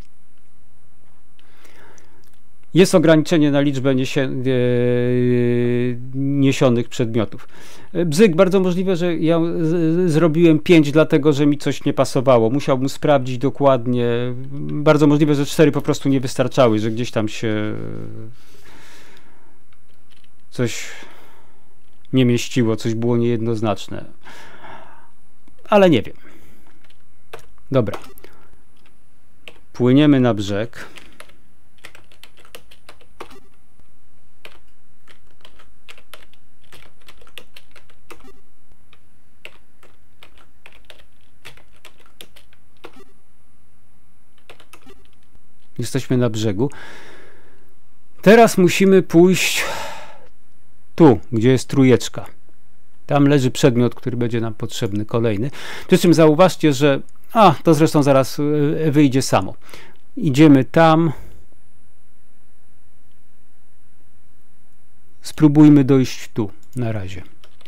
Jest ograniczenie na liczbę niesie, yy, niesionych przedmiotów. Bzyk, bardzo możliwe, że ja z, zrobiłem pięć, dlatego że mi coś nie pasowało. Musiałbym sprawdzić dokładnie. Bardzo możliwe, że cztery po prostu nie wystarczały, że gdzieś tam się coś nie mieściło, coś było niejednoznaczne. Ale nie wiem. Dobra. Płyniemy na brzeg. Jesteśmy na brzegu. Teraz musimy pójść tu, gdzie jest trójeczka. Tam leży przedmiot, który będzie nam potrzebny, kolejny. Przy czym zauważcie, że a, to zresztą zaraz wyjdzie samo. Idziemy tam. Spróbujmy dojść tu na razie.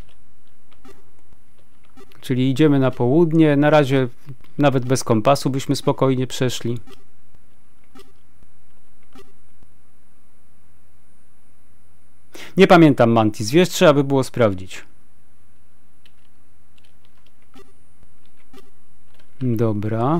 Czyli idziemy na południe. Na razie nawet bez kompasu byśmy spokojnie przeszli. Nie pamiętam, Mantis, wiesz, trzeba by było sprawdzić. Dobra.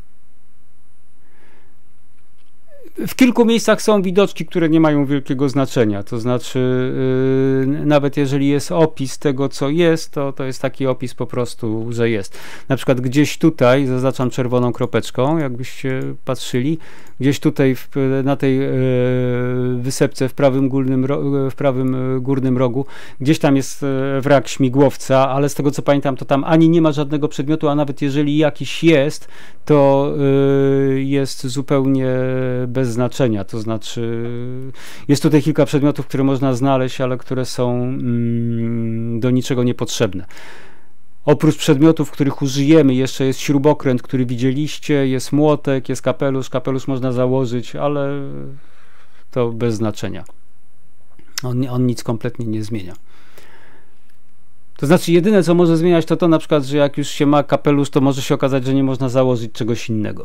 W kilku miejscach są widoczki, które nie mają wielkiego znaczenia. To znaczy, yy, nawet jeżeli jest opis tego, co jest, to to jest taki opis po prostu, że jest. Na przykład gdzieś tutaj, zaznaczam czerwoną kropeczką, jakbyście patrzyli, gdzieś tutaj w, na tej yy, wysepce w prawym, górnym, w prawym górnym rogu, gdzieś tam jest wrak śmigłowca, ale z tego co pamiętam, to tam ani nie ma żadnego przedmiotu, a nawet jeżeli jakiś jest, to yy, jest zupełnie bez znaczenia, to znaczy jest tutaj kilka przedmiotów, które można znaleźć, ale które są mm, do niczego niepotrzebne. Oprócz przedmiotów, których użyjemy, jeszcze jest śrubokręt, który widzieliście, jest młotek, jest kapelusz, kapelusz można założyć, ale to bez znaczenia. On, on nic kompletnie nie zmienia. To znaczy jedyne, co może zmieniać, to to na przykład, że jak już się ma kapelusz, to może się okazać, że nie można założyć czegoś innego.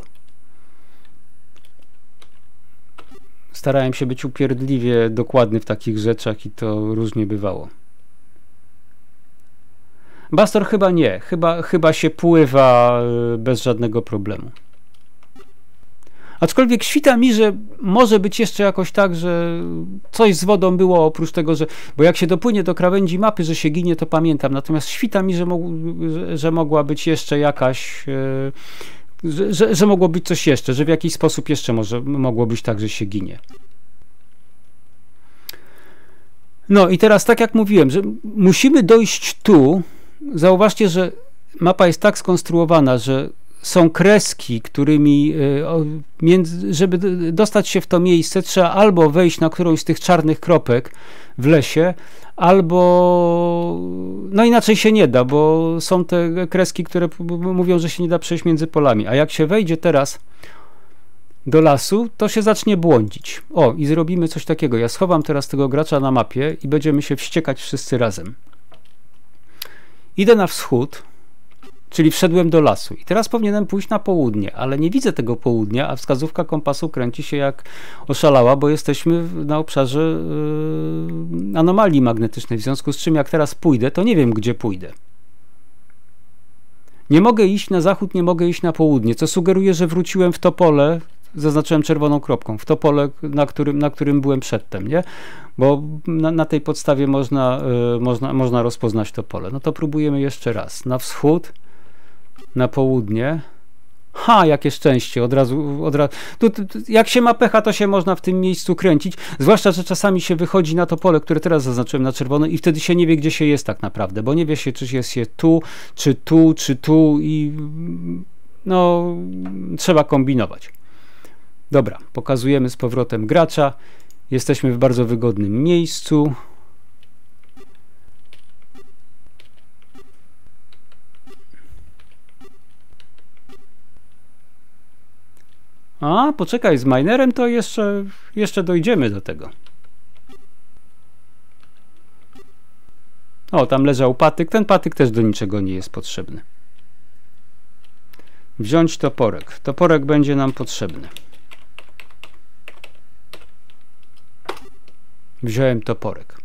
Starałem się być upierdliwie dokładny w takich rzeczach i to różnie bywało. Bastor chyba nie. Chyba, chyba się pływa bez żadnego problemu. Aczkolwiek świta mi, że może być jeszcze jakoś tak, że coś z wodą było oprócz tego, że... Bo jak się dopłynie do krawędzi mapy, że się ginie, to pamiętam. Natomiast świta mi, że, mog, że, że mogła być jeszcze jakaś... Yy, Że, że, że mogło być coś jeszcze, że w jakiś sposób jeszcze może mogło być tak, że się ginie. No i teraz tak jak mówiłem, że musimy dojść tu. Zauważcie, że mapa jest tak skonstruowana, że są kreski, którymi, żeby dostać się w to miejsce, trzeba albo wejść na którąś z tych czarnych kropek w lesie, albo no inaczej się nie da, bo są te kreski, które mówią, że się nie da przejść między polami, a jak się wejdzie teraz do lasu, to się zacznie błądzić. O, i zrobimy coś takiego. Ja schowam teraz tego gracza na mapie i będziemy się wściekać wszyscy razem. Idę na wschód, czyli wszedłem do lasu i teraz powinienem pójść na południe, ale nie widzę tego południa, a wskazówka kompasu kręci się jak oszalała, bo jesteśmy na obszarze yy, anomalii magnetycznej, w związku z czym jak teraz pójdę, to nie wiem, gdzie pójdę. Nie mogę iść na zachód, nie mogę iść na południe, co sugeruje, że wróciłem w to pole, zaznaczyłem czerwoną kropką, w to pole, na którym, na którym byłem przedtem, nie? Bo na, na tej podstawie można, y, można, można rozpoznać to pole. No to próbujemy jeszcze raz. Na wschód, na południe. Ha, jakie szczęście, od razu, od razu. Tu, tu, jak się ma pecha, to się można w tym miejscu kręcić, zwłaszcza, że czasami się wychodzi na to pole, które teraz zaznaczyłem na czerwono i wtedy się nie wie, gdzie się jest tak naprawdę, bo nie wie się, czy jest się tu, czy tu, czy tu i no, trzeba kombinować. Dobra, pokazujemy z powrotem gracza, jesteśmy w bardzo wygodnym miejscu. A, poczekaj, z minerem to jeszcze, jeszcze dojdziemy do tego. O, tam leżał patyk. Ten patyk też do niczego nie jest potrzebny. Wziąć toporek. Toporek będzie nam potrzebny. Wziąłem toporek.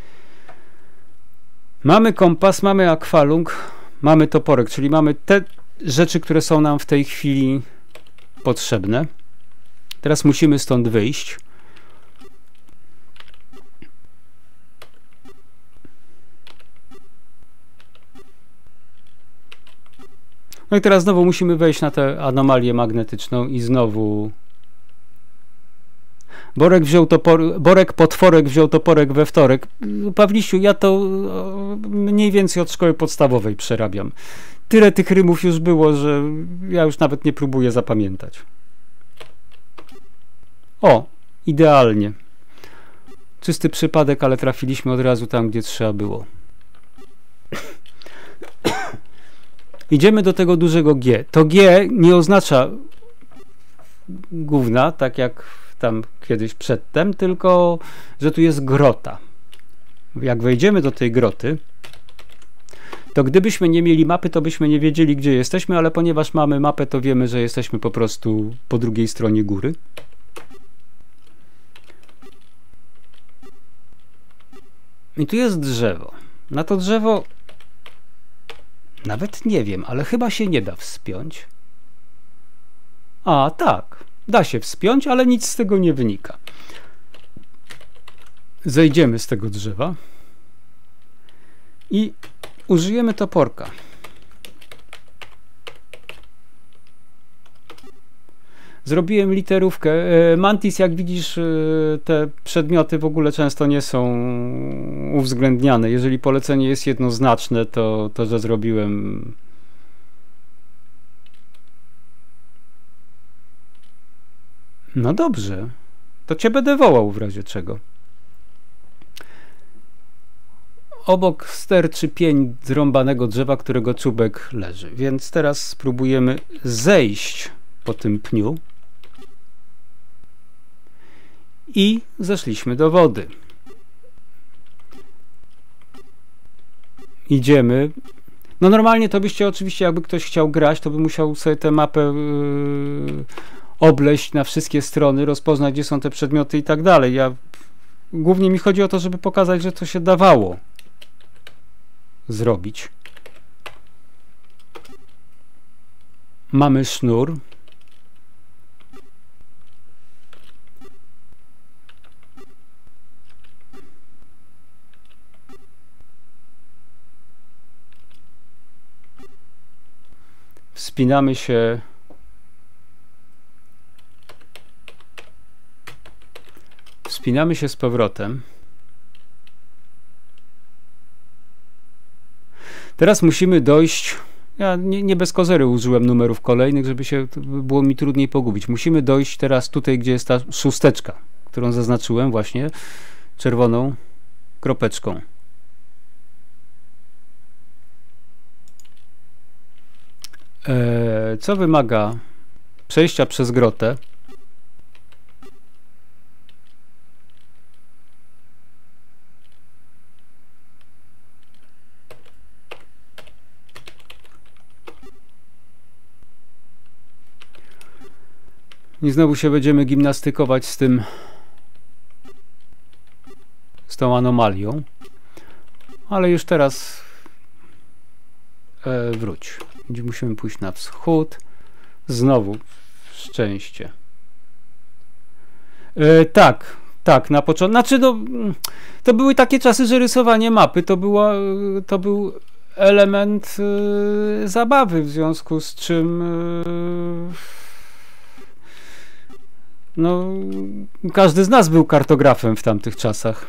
Mamy kompas, mamy akwalung, mamy toporek, czyli mamy te rzeczy, które są nam w tej chwili potrzebne. Teraz musimy stąd wyjść. No i teraz znowu musimy wejść na tę anomalię magnetyczną i znowu Borek wziął topor... Borek potworek wziął toporek we wtorek. Pawlisiu, ja to mniej więcej od szkoły podstawowej przerabiam. Tyle tych rymów już było, że ja już nawet nie próbuję zapamiętać. O, idealnie. Czysty przypadek, ale trafiliśmy od razu tam, gdzie trzeba było. Idziemy do tego dużego G. To G nie oznacza gówna, tak jak tam kiedyś przedtem, tylko że tu jest grota. Jak wejdziemy do tej groty, to gdybyśmy nie mieli mapy, to byśmy nie wiedzieli, gdzie jesteśmy, ale ponieważ mamy mapę, to wiemy, że jesteśmy po prostu po drugiej stronie góry. I tu jest drzewo. Na to drzewo nawet nie wiem, ale chyba się nie da wspiąć. A, tak. Da się wspiąć, ale nic z tego nie wynika. Zejdziemy z tego drzewa i użyjemy toporka. Zrobiłem literówkę. Mantis, jak widzisz, te przedmioty w ogóle często nie są uwzględniane. Jeżeli polecenie jest jednoznaczne, to to, że zrobiłem no dobrze, to cię będę wołał w razie czego. Obok sterczy pień zrąbanego drzewa, którego czubek leży. Więc teraz spróbujemy zejść po tym pniu. I zeszliśmy do wody. Idziemy. No normalnie to byście oczywiście, jakby ktoś chciał grać, to by musiał sobie tę mapę yy, obleść na wszystkie strony, rozpoznać, gdzie są te przedmioty i tak dalej. Ja, głównie mi chodzi o to, żeby pokazać, że to się dawało zrobić. Mamy sznur. Wspinamy się Wspinamy się z powrotem. Teraz musimy dojść. Ja nie, nie bez kozery użyłem numerów kolejnych, żeby się było mi trudniej pogubić. Musimy dojść teraz tutaj, gdzie jest ta szósteczka, którą zaznaczyłem właśnie czerwoną kropeczką. Eee, co wymaga przejścia przez grotę? I znowu się będziemy gimnastykować z tym, z tą anomalią, ale już teraz e, wróć. Musimy pójść na wschód. Znowu szczęście. E, tak, tak, na początku. Znaczy, no, to były takie czasy, że rysowanie mapy to, była, to był element e, zabawy, w związku z czym e, no, każdy z nas był kartografem w tamtych czasach.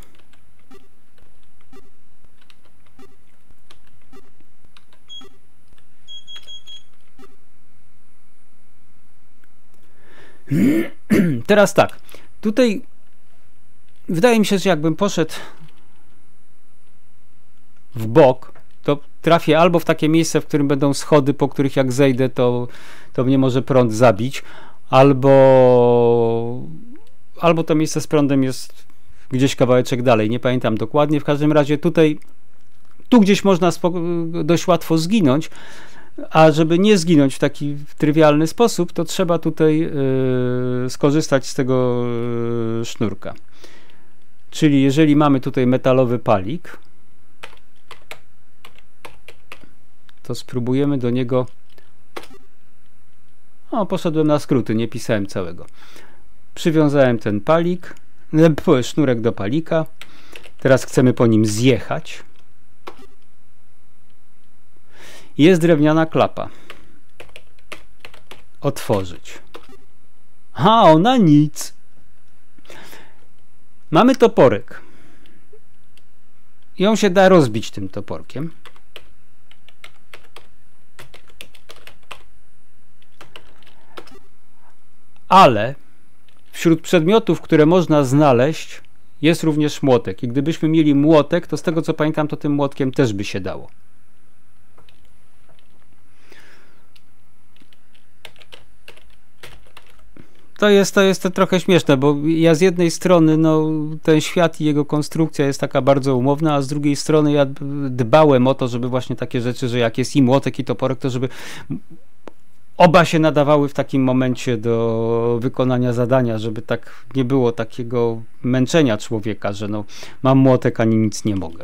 Teraz tak, tutaj wydaje mi się, że jakbym poszedł w bok, to trafię albo w takie miejsce, w którym będą schody, po których jak zejdę, to, to mnie może prąd zabić, albo, albo to miejsce z prądem jest gdzieś kawałeczek dalej, nie pamiętam dokładnie. W każdym razie tutaj, tu gdzieś można dość łatwo zginąć, a żeby nie zginąć w taki trywialny sposób, to trzeba tutaj yy, skorzystać z tego yy, sznurka. Czyli jeżeli mamy tutaj metalowy palik, to spróbujemy do niego... O, poszedłem na skróty, nie pisałem całego. Przywiązałem ten palik, sznurek do palika. Teraz chcemy po nim zjechać. Jest drewniana klapa. Otworzyć. A, ona nic. Mamy toporek. Ją się da rozbić tym toporkiem. Ale wśród przedmiotów, które można znaleźć, jest również młotek. I gdybyśmy mieli młotek, to z tego co pamiętam, to tym młotkiem też by się dało. To jest, to jest to trochę śmieszne, bo ja z jednej strony, no, ten świat i jego konstrukcja jest taka bardzo umowna, a z drugiej strony ja dbałem o to, żeby właśnie takie rzeczy, że jak jest i młotek, i toporek, to żeby oba się nadawały w takim momencie do wykonania zadania, żeby tak nie było takiego męczenia człowieka, że no, mam młotek, ani nic nie mogę.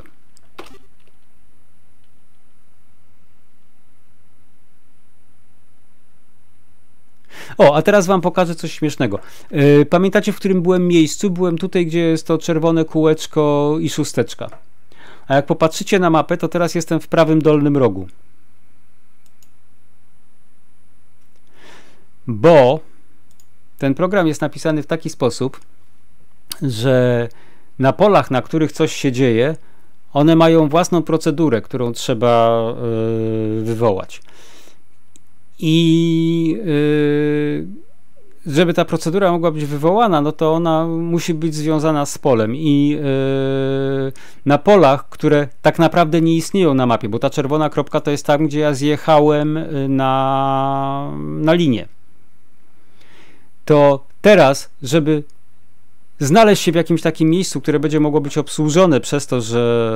O, a teraz wam pokażę coś śmiesznego. Yy, pamiętacie, w którym byłem miejscu? Byłem tutaj, gdzie jest to czerwone kółeczko i szósteczka. A jak popatrzycie na mapę, to teraz jestem w prawym dolnym rogu. Bo ten program jest napisany w taki sposób, że na polach, na których coś się dzieje, one mają własną procedurę, którą trzeba yy, wywołać. I yy, żeby ta procedura mogła być wywołana, no to ona musi być związana z polem. I yy, na polach, które tak naprawdę nie istnieją na mapie, bo ta czerwona kropka to jest tam, gdzie ja zjechałem na, na linię. To teraz, żeby znaleźć się w jakimś takim miejscu, które będzie mogło być obsłużone przez to, że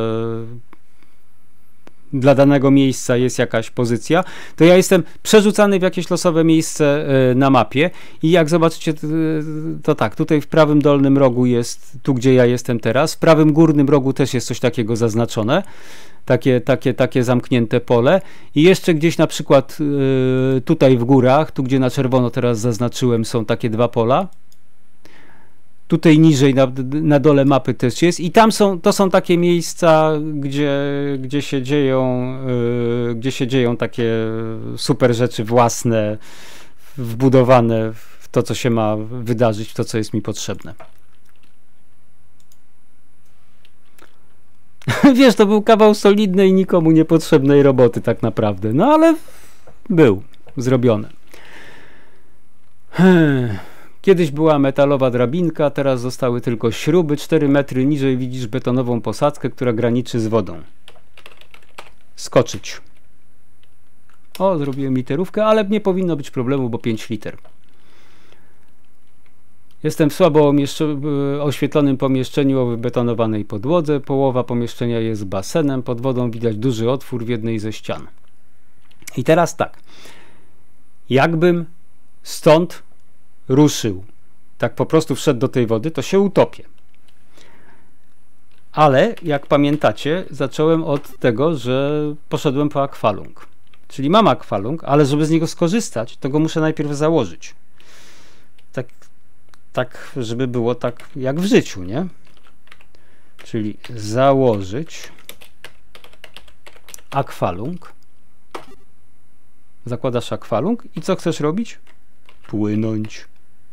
dla danego miejsca jest jakaś pozycja, to ja jestem przerzucany w jakieś losowe miejsce na mapie i jak zobaczycie, to tak, tutaj w prawym dolnym rogu jest tu, gdzie ja jestem teraz, w prawym górnym rogu też jest coś takiego zaznaczone, takie, takie, takie zamknięte pole i jeszcze gdzieś na przykład tutaj w górach, tu gdzie na czerwono teraz zaznaczyłem, są takie dwa pola. Tutaj niżej na, na dole mapy też jest i tam są, to są takie miejsca, gdzie, gdzie się dzieją yy, gdzie się dzieją takie super rzeczy własne, wbudowane w to, co się ma wydarzyć, w to, co jest mi potrzebne. Wiesz, to był kawał solidnej, nikomu niepotrzebnej roboty tak naprawdę, no ale był zrobiony. Kiedyś była metalowa drabinka, teraz zostały tylko śruby. cztery metry niżej widzisz betonową posadzkę, która graniczy z wodą. Skoczyć. O, zrobiłem literówkę, ale nie powinno być problemu, bo pięć liter. Jestem w słabo oświetlonym pomieszczeniu o wybetonowanej podłodze. Połowa pomieszczenia jest basenem. Pod wodą widać duży otwór w jednej ze ścian. I teraz tak. Jakbym stąd ruszył, tak po prostu wszedł do tej wody, to się utopię. Ale, jak pamiętacie, zacząłem od tego, że poszedłem po akwalung. Czyli mam akwalung, ale żeby z niego skorzystać, to go muszę najpierw założyć. Tak, tak, żeby było tak jak w życiu, nie? Czyli założyć akwalung. Zakładasz akwalung i co chcesz robić? Płynąć.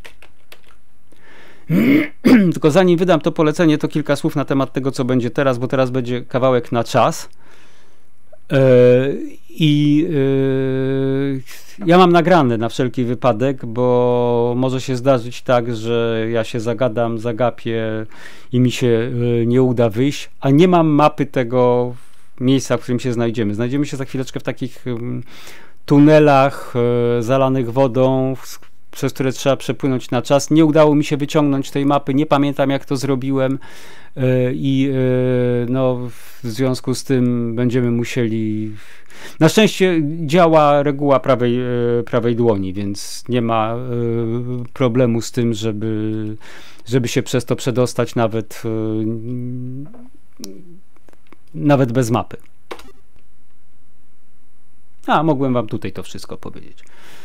Tylko zanim wydam to polecenie, to kilka słów na temat tego, co będzie teraz, bo teraz będzie kawałek na czas. Yy, I yy, ja mam nagrane na wszelki wypadek, bo może się zdarzyć tak, że ja się zagadam, zagapię i mi się yy, nie uda wyjść, a nie mam mapy tego miejsca, w którym się znajdziemy. Znajdziemy się za chwileczkę w takich yy, tunelach yy, zalanych wodą, w, przez które trzeba przepłynąć na czas. Nie udało mi się wyciągnąć tej mapy, nie pamiętam, jak to zrobiłem. I no, w związku z tym będziemy musieli. Na szczęście działa reguła prawej, prawej dłoni, więc nie ma problemu z tym, żeby, żeby się przez to przedostać nawet, nawet bez mapy. A, mogłem wam tutaj to wszystko powiedzieć.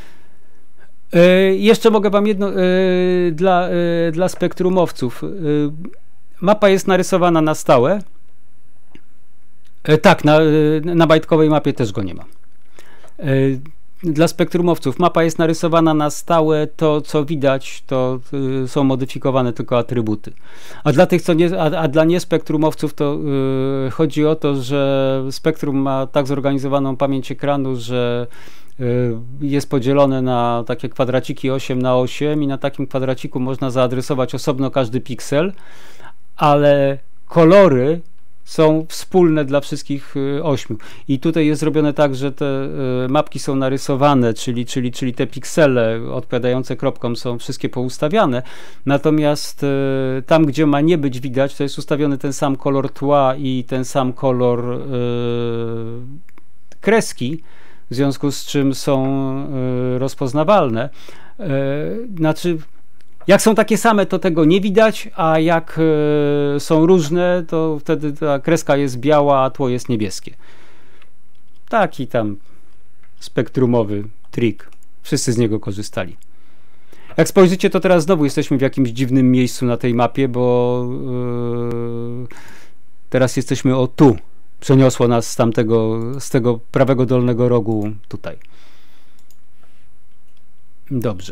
Jeszcze mogę wam jedno dla, dla spektrumowców. Mapa jest narysowana na stałe. E, tak, na, na bajtkowej mapie też go nie ma. E, dla spektrumowców mapa jest narysowana na stałe. To, co widać, to y, są modyfikowane tylko atrybuty. A dla tych, co nie, a, a dla niespektrumowców, to y, chodzi o to, że spektrum ma tak zorganizowaną pamięć ekranu, że y, jest podzielone na takie kwadraciki osiem na osiem i na takim kwadraciku można zaadresować osobno każdy piksel, ale kolory są wspólne dla wszystkich ośmiu. I tutaj jest zrobione tak, że te mapki są narysowane, czyli, czyli, czyli te piksele odpowiadające kropkom są wszystkie poustawiane, natomiast tam, gdzie ma nie być widać, to jest ustawiony ten sam kolor tła i ten sam kolor yy, kreski, w związku z czym są yy, rozpoznawalne. Yy, znaczy Jak są takie same, to tego nie widać, a jak y, są różne, to wtedy ta kreska jest biała, a tło jest niebieskie. Taki tam spektrumowy trik. Wszyscy z niego korzystali. Jak spojrzycie, to teraz znowu jesteśmy w jakimś dziwnym miejscu na tej mapie, bo yy, teraz jesteśmy o tu. Przeniosło nas z tamtego, z tego prawego dolnego rogu tutaj. Dobrze.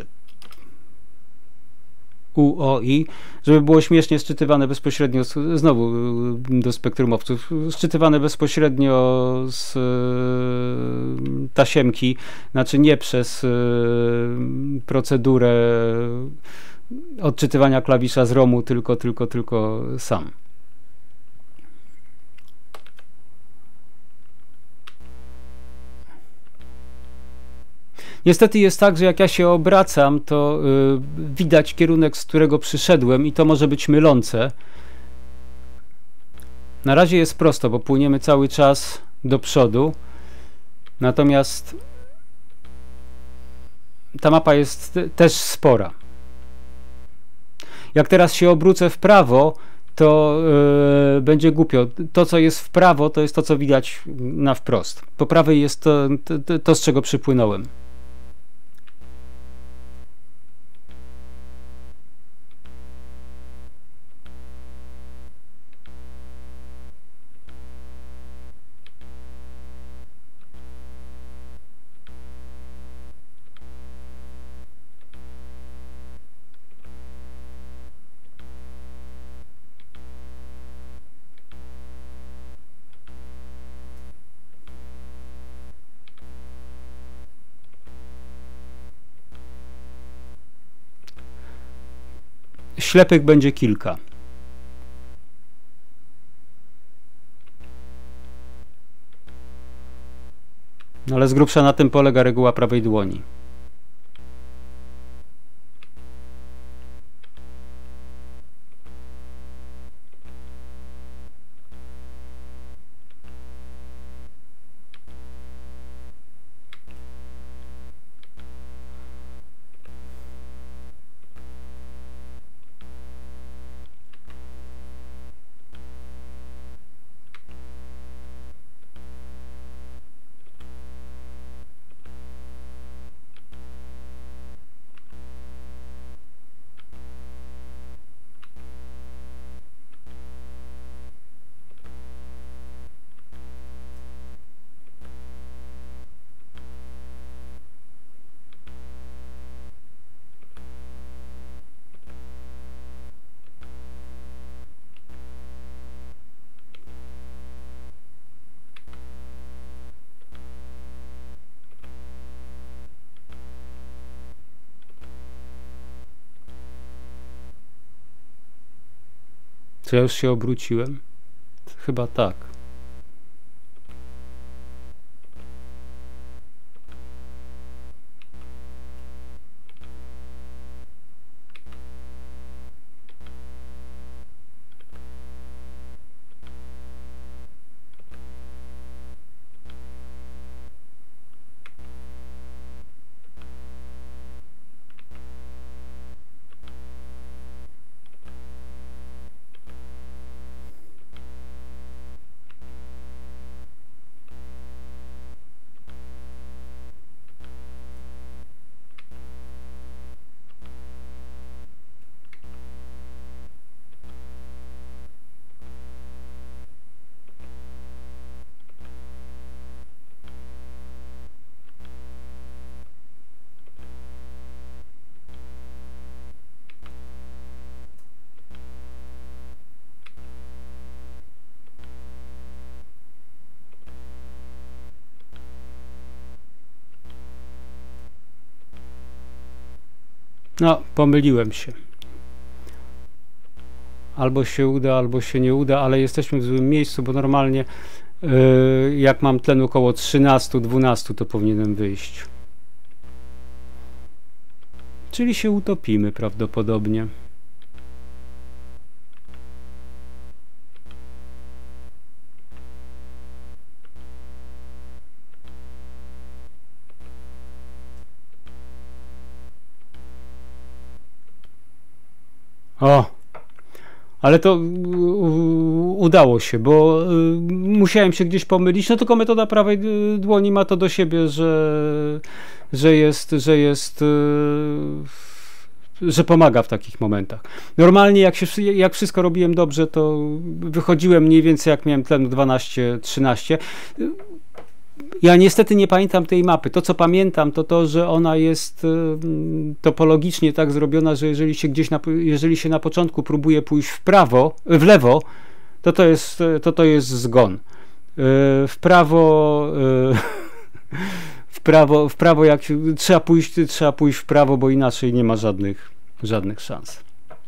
U, O, I, żeby było śmiesznie szczytywane bezpośrednio, z, znowu do spektrumowców, szczytywane bezpośrednio z y, tasiemki, znaczy nie przez y, procedurę odczytywania klawisza z romu, tylko, tylko, tylko sam. Niestety jest tak, że jak ja się obracam, to y, widać kierunek, z którego przyszedłem i to może być mylące. Na razie jest prosto, bo płyniemy cały czas do przodu. Natomiast ta mapa jest też spora. Jak teraz się obrócę w prawo, to yy, będzie głupio. To, co jest w prawo, to jest to, co widać na wprost. Po prawej jest to, to, to z czego przypłynąłem. Ślepych będzie kilka. No ale z grubsza na tym polega reguła prawej dłoni. Czy ja już się obróciłem? Chyba tak. No, pomyliłem się. Albo się uda, albo się nie uda, ale jesteśmy w złym miejscu, bo normalnie yy, jak mam tlen około trzynaście dwanaście, to powinienem wyjść. Czyli się utopimy prawdopodobnie. O, ale to udało się, bo musiałem się gdzieś pomylić, no tylko metoda prawej dłoni ma to do siebie, że, że jest, że jest, że pomaga w takich momentach. Normalnie jak, się, jak wszystko robiłem dobrze, to wychodziłem mniej więcej jak miałem tlen dwanaście trzynaście. Ja niestety nie pamiętam tej mapy. To, co pamiętam, to to, że ona jest y, topologicznie tak zrobiona, że jeżeli się gdzieś na, jeżeli się na początku próbuje pójść w prawo, w lewo, to to jest, to to jest zgon. Y, w prawo y, w prawo, w prawo jak trzeba pójść, trzeba pójść w prawo, bo inaczej nie ma żadnych, żadnych szans.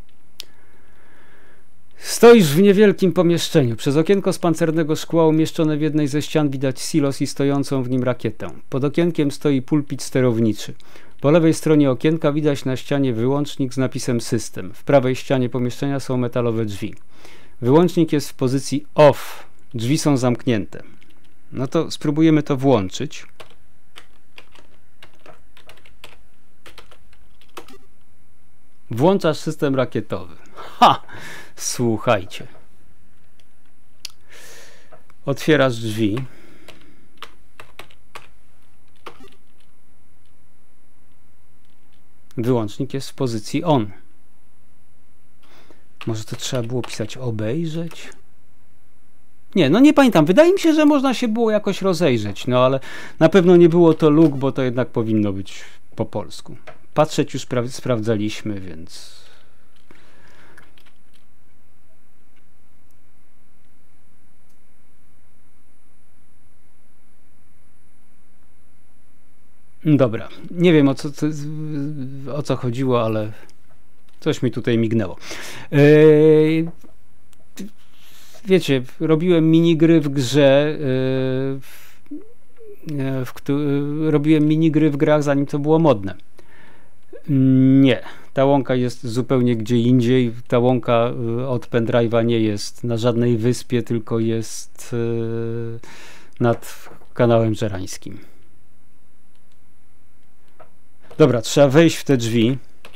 Stoisz w niewielkim pomieszczeniu. Przez okienko z pancernego szkła umieszczone w jednej ze ścian widać silos i stojącą w nim rakietę. Pod okienkiem stoi pulpit sterowniczy. Po lewej stronie okienka widać na ścianie wyłącznik z napisem system. W prawej ścianie pomieszczenia są metalowe drzwi. Wyłącznik jest w pozycji off. Drzwi są zamknięte. No to spróbujemy to włączyć. Włączasz system rakietowy. Ha! Słuchajcie. Otwierasz drzwi. Wyłącznik jest w pozycji on. Może to trzeba było pisać obejrzeć? Nie, no nie pamiętam. Wydaje mi się, że można się było jakoś rozejrzeć, no ale na pewno nie było to luk, bo to jednak powinno być po polsku. Patrzeć już spra- sprawdzaliśmy, więc... Dobra, nie wiem o co, co, o co chodziło, ale coś mi tutaj mignęło. Yy, wiecie, robiłem minigry w grze, yy, w, w, robiłem minigry w grach, zanim to było modne. Nie, ta łąka jest zupełnie gdzie indziej. Ta łąka od pendrive'a nie jest na żadnej wyspie, tylko jest yy, nad kanałem żerańskim. Dobra, trzeba wejść w te drzwi.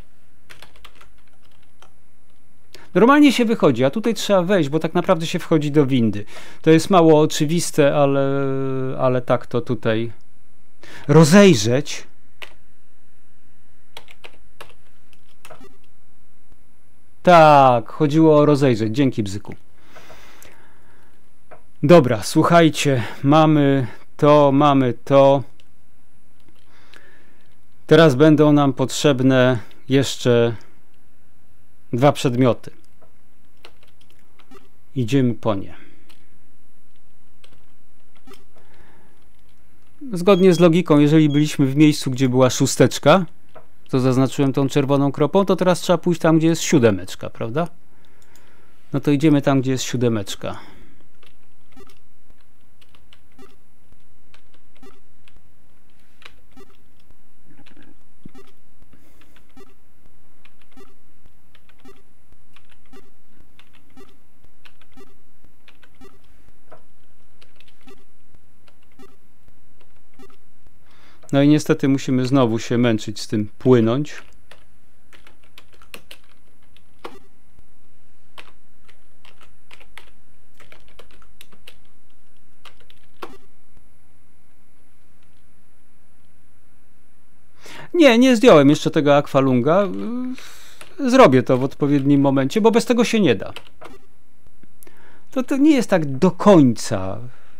Normalnie się wychodzi, a tutaj trzeba wejść, bo tak naprawdę się wchodzi do windy. To jest mało oczywiste, ale, ale tak to tutaj rozejrzeć. Tak, chodziło o rozejrzeć. Dzięki, bzyku. Dobra, słuchajcie, mamy to, mamy to. Teraz będą nam potrzebne jeszcze dwa przedmioty. Idziemy po nie. Zgodnie z logiką, jeżeli byliśmy w miejscu, gdzie była szósteczka, to zaznaczyłem tą czerwoną kropą, to teraz trzeba pójść tam, gdzie jest siódemeczka, prawda? No to idziemy tam, gdzie jest siódemeczka. No i niestety musimy znowu się męczyć z tym, płynąć. Nie, nie zdjąłem jeszcze tego akwalunga. Zrobię to w odpowiednim momencie, bo bez tego się nie da. To, to nie jest tak do końca.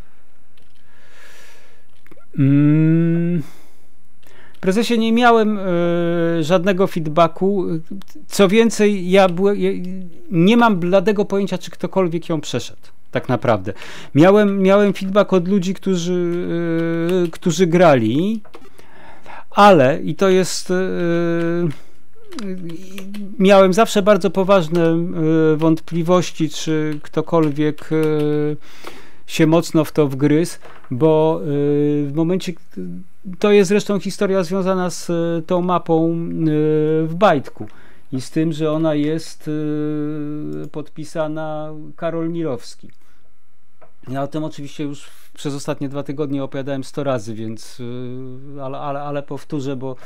Mm. Prezesie, nie miałem y, żadnego feedbacku. Co więcej, ja, byłem, ja nie mam bladego pojęcia, czy ktokolwiek ją przeszedł. Tak naprawdę. Miałem, miałem feedback od ludzi, którzy, y, którzy grali, ale i to jest... Y, y, miałem zawsze bardzo poważne y, wątpliwości, czy ktokolwiek y, się mocno w to wgryzł, bo y, w momencie... To jest zresztą historia związana z y, tą mapą y, w Bajtku i z tym, że ona jest y, podpisana Karol Mirowski. Ja o tym oczywiście już przez ostatnie dwa tygodnie opowiadałem sto razy, więc y, ale, ale, ale powtórzę, bo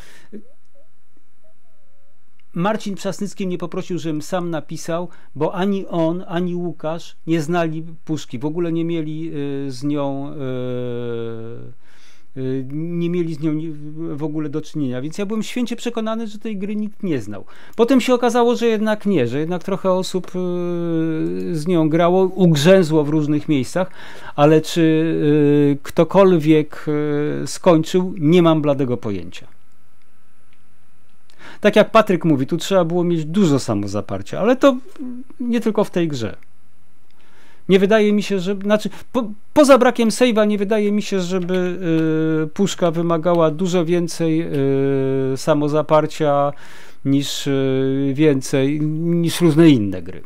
Marcin Przasnycki mnie poprosił, żebym sam napisał, bo ani on, ani Łukasz nie znali puszki, w ogóle nie mieli y, z nią y, nie mieli z nią w ogóle do czynienia, więc ja byłem święcie przekonany, że tej gry nikt nie znał. Potem się okazało, że jednak nie, że jednak trochę osób z nią grało, ugrzęzło w różnych miejscach, ale czy ktokolwiek skończył, nie mam bladego pojęcia. Tak jak Patryk mówi, tu trzeba było mieć dużo samozaparcia, ale to nie tylko w tej grze. Nie wydaje mi się, że... Znaczy, po, poza brakiem save'a nie wydaje mi się, żeby y, puszka wymagała dużo więcej y, samozaparcia niż y, więcej, niż różne inne gry.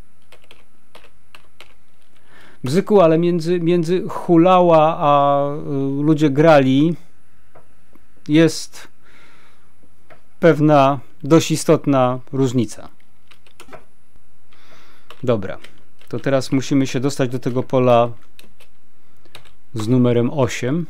Bzyku, ale między, między Hulała a y, ludzie grali jest pewna dość istotna różnica. Dobra. To teraz musimy się dostać do tego pola z numerem osiem.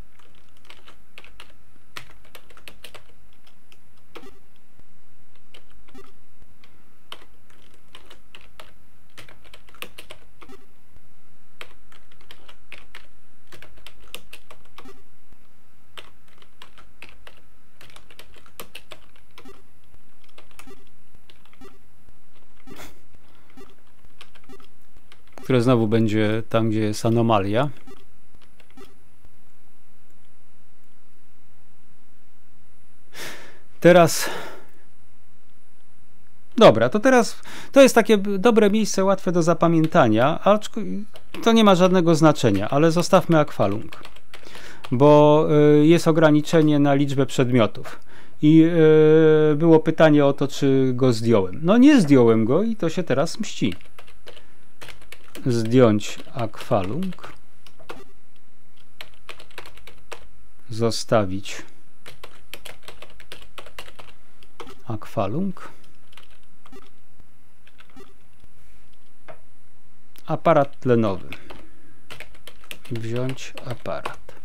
Które znowu będzie tam, gdzie jest anomalia. Teraz... Dobra, to teraz to jest takie dobre miejsce, łatwe do zapamiętania, ale to nie ma żadnego znaczenia, ale zostawmy akwalung, bo jest ograniczenie na liczbę przedmiotów. I było pytanie o to, czy go zdjąłem. No nie zdjąłem go i to się teraz mści. Zdjąć akwalung, zostawić akwalung, aparat tlenowy, wziąć aparat.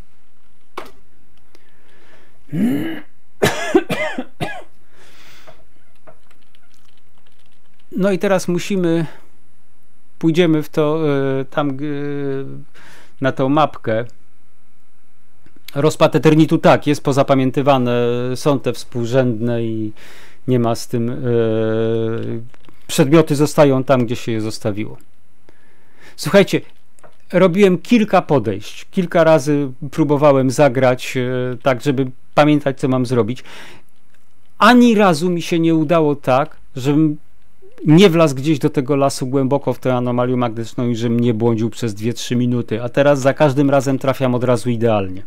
No i teraz musimy pójdziemy w to, tam na tą mapkę. Rozpad Eternitu, tak, jest pozapamiętywane, są te współrzędne i nie ma z tym, przedmioty zostają tam, gdzie się je zostawiło. Słuchajcie, robiłem kilka podejść, kilka razy próbowałem zagrać tak, żeby pamiętać, co mam zrobić. Ani razu mi się nie udało tak, żebym nie wlazł gdzieś do tego lasu głęboko w tę anomalię magnetyczną i żebym nie błądził przez dwie trzy minuty, a teraz za każdym razem trafiam od razu idealnie.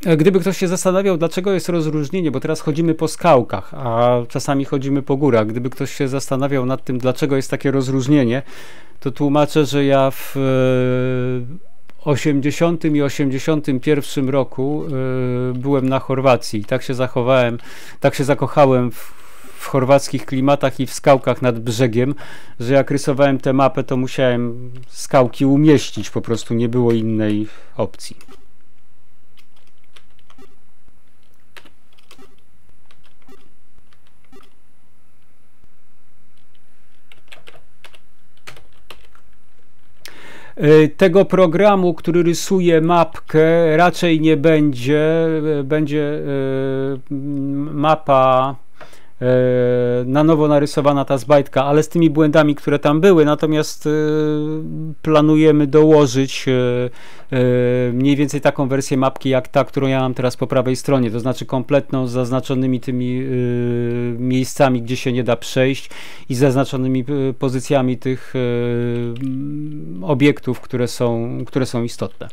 Gdyby ktoś się zastanawiał, dlaczego jest rozróżnienie, bo teraz chodzimy po skałkach, a czasami chodzimy po górach. Gdyby ktoś się zastanawiał nad tym, dlaczego jest takie rozróżnienie, to tłumaczę, że ja w osiemdziesiątym i osiemdziesiątym pierwszym roku byłem na Chorwacji. Tak się zachowałem, tak się zakochałem w, w chorwackich klimatach i w skałkach nad brzegiem, że jak rysowałem tę mapę, to musiałem skałki umieścić, po prostu nie było innej opcji. Tego programu, który rysuje mapkę, raczej nie będzie. Będzie mapa na nowo narysowana, ta zbajtka, ale z tymi błędami, które tam były. Natomiast planujemy dołożyć mniej więcej taką wersję mapki jak ta, którą ja mam teraz po prawej stronie, to znaczy kompletną z zaznaczonymi tymi miejscami, gdzie się nie da przejść i z zaznaczonymi pozycjami tych obiektów, które są, które są istotne.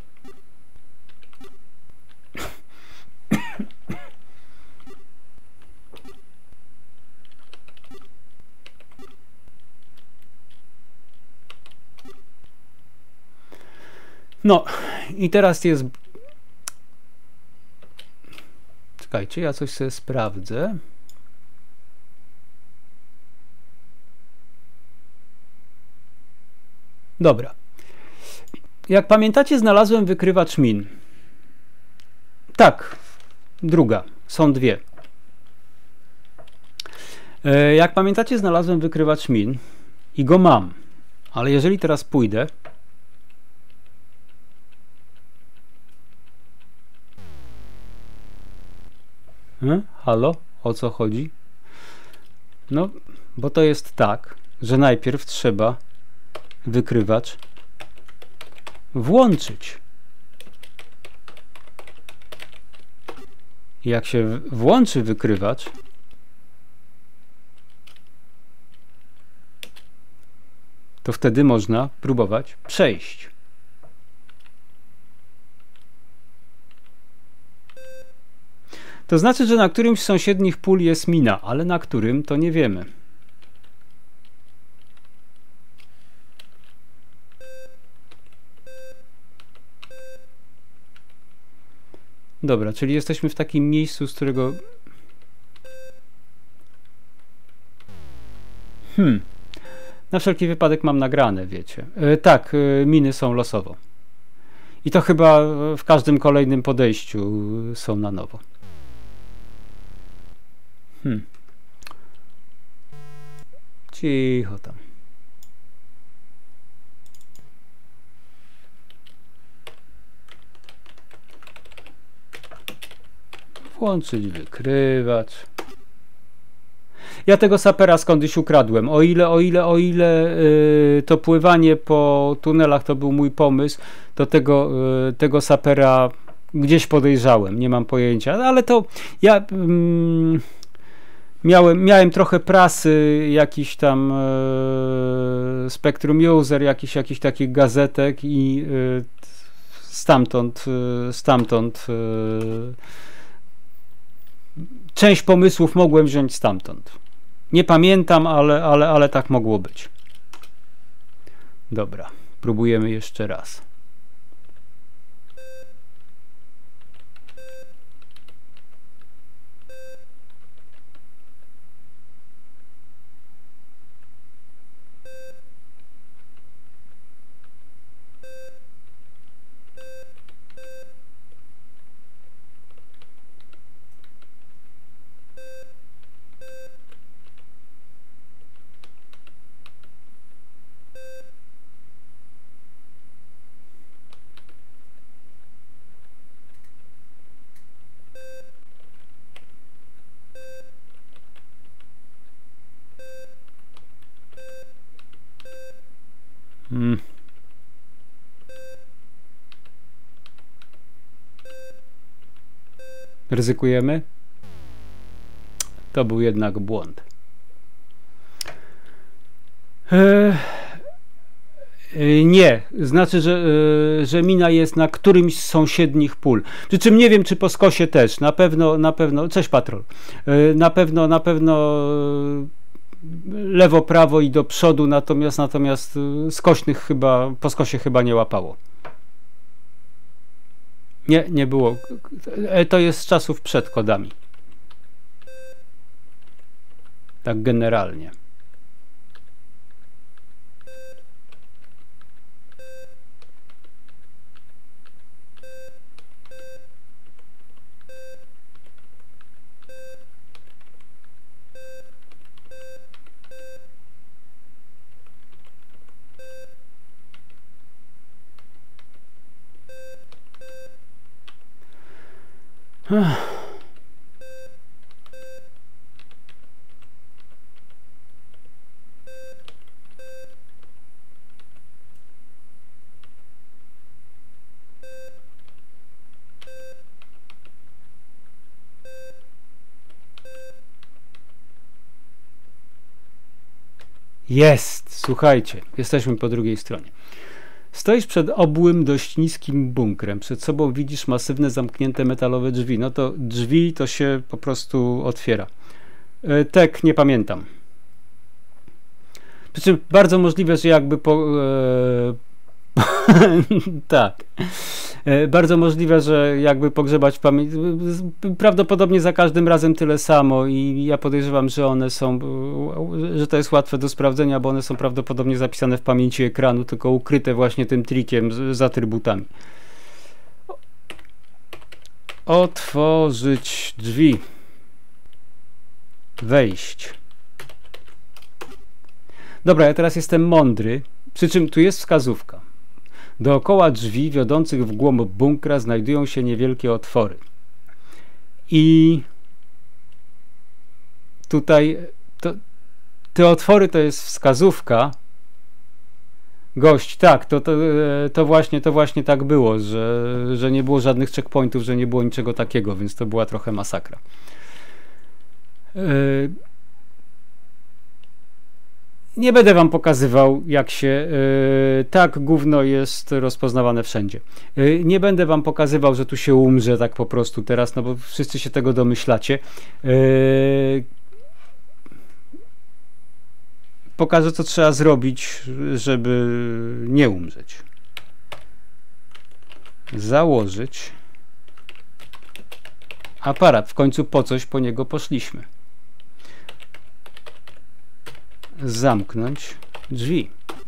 No i teraz jest... Czekajcie, ja coś sobie sprawdzę. Dobra. Jak pamiętacie, znalazłem wykrywacz min. Tak, druga. Są dwie. Jak pamiętacie, znalazłem wykrywacz min i go mam. Ale jeżeli teraz pójdę... Hmm? Halo? O co chodzi? No, bo to jest tak, że najpierw trzeba wykrywacz włączyć. Jak się włączy wykrywacz, to wtedy można próbować przejść. To znaczy, że na którymś z sąsiednich pól jest mina, ale na którym to nie wiemy. Dobra, czyli jesteśmy w takim miejscu, z którego... Hmm. Na wszelki wypadek mam nagrane, wiecie. E, tak, e, miny są losowo. I to chyba w każdym kolejnym podejściu są na nowo. Hmm. Cicho tam. Włączyć wykrywacz. Ja tego sapera skądś ukradłem. O ile, o ile, o ile yy, to pływanie po tunelach to był mój pomysł, to tego, yy, tego sapera gdzieś podejrzałem. Nie mam pojęcia, ale to ja... Yy, Miałem, miałem trochę prasy, jakiś tam e, Spectrum User, jakiś, jakiś takich gazetek i e, stamtąd, e, stamtąd e, część pomysłów mogłem wziąć stamtąd. Nie pamiętam, ale, ale, ale tak mogło być. Dobra, próbujemy jeszcze raz. Hmm. Ryzykujemy? To był jednak błąd. Nie, znaczy, że, że mina jest na którymś z sąsiednich pól. Przy czym nie wiem, czy po skosie też. Na pewno, na pewno, cześć patrol. Na pewno, na pewno lewo, prawo i do przodu, natomiast, natomiast skośnych chyba, po skosie chyba nie łapało. Nie, nie było. To jest z czasów przed kodami. Tak generalnie. Jest, słuchajcie, jesteśmy po drugiej stronie. Stoisz przed obłym, dość niskim bunkrem. Przed sobą widzisz masywne, zamknięte metalowe drzwi. No to drzwi to się po prostu otwiera. E, tak, nie pamiętam. Przy czym bardzo możliwe, że jakby po... E, tak. E, bardzo możliwe, że jakby pogrzebać w pamięci. Prawdopodobnie za każdym razem tyle samo i ja podejrzewam, że one są, że to jest łatwe do sprawdzenia, bo one są prawdopodobnie zapisane w pamięci ekranu, tylko ukryte właśnie tym trikiem z, z atrybutami. Otworzyć drzwi. Wejść. Dobra, ja teraz jestem mądry, przy czym tu jest wskazówka. Dookoła drzwi wiodących w głąb bunkra znajdują się niewielkie otwory. I tutaj to, te otwory to jest wskazówka. Gość, tak, to, to, to, właśnie, to właśnie tak było, że, że nie było żadnych checkpointów, że nie było niczego takiego, więc to była trochę masakra. Yy, Nie będę wam pokazywał, jak się yy, tak gówno jest rozpoznawane wszędzie. Yy, nie będę wam pokazywał, że tu się umrze tak po prostu teraz, no bo wszyscy się tego domyślacie. Yy, pokażę, co trzeba zrobić, żeby nie umrzeć. Założyć aparat. W końcu po coś po niego poszliśmy. Zamknąć drzwi.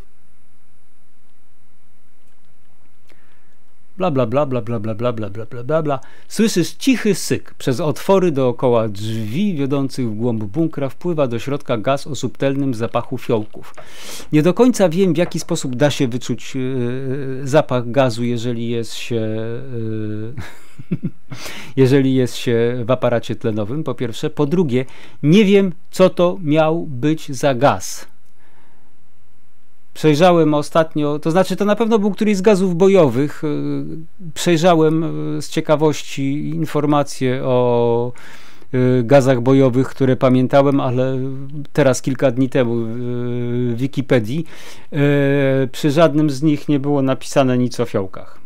Bla bla bla bla bla bla bla bla bla bla bla bla. Słyszysz cichy syk. Przez otwory dookoła drzwi wiodących w głąb bunkra wpływa do środka gaz o subtelnym zapachu fiołków. Nie do końca wiem, w jaki sposób da się wyczuć yy, zapach gazu, jeżeli jest się yy, jeżeli jest się w aparacie tlenowym, po pierwsze. Po drugie, nie wiem, co to miał być za gaz. Przejrzałem ostatnio, to znaczy to na pewno był któryś z gazów bojowych. Przejrzałem z ciekawości informacje o gazach bojowych, które pamiętałem, ale teraz kilka dni temu w Wikipedii. Przy żadnym z nich nie było napisane nic o fiołkach.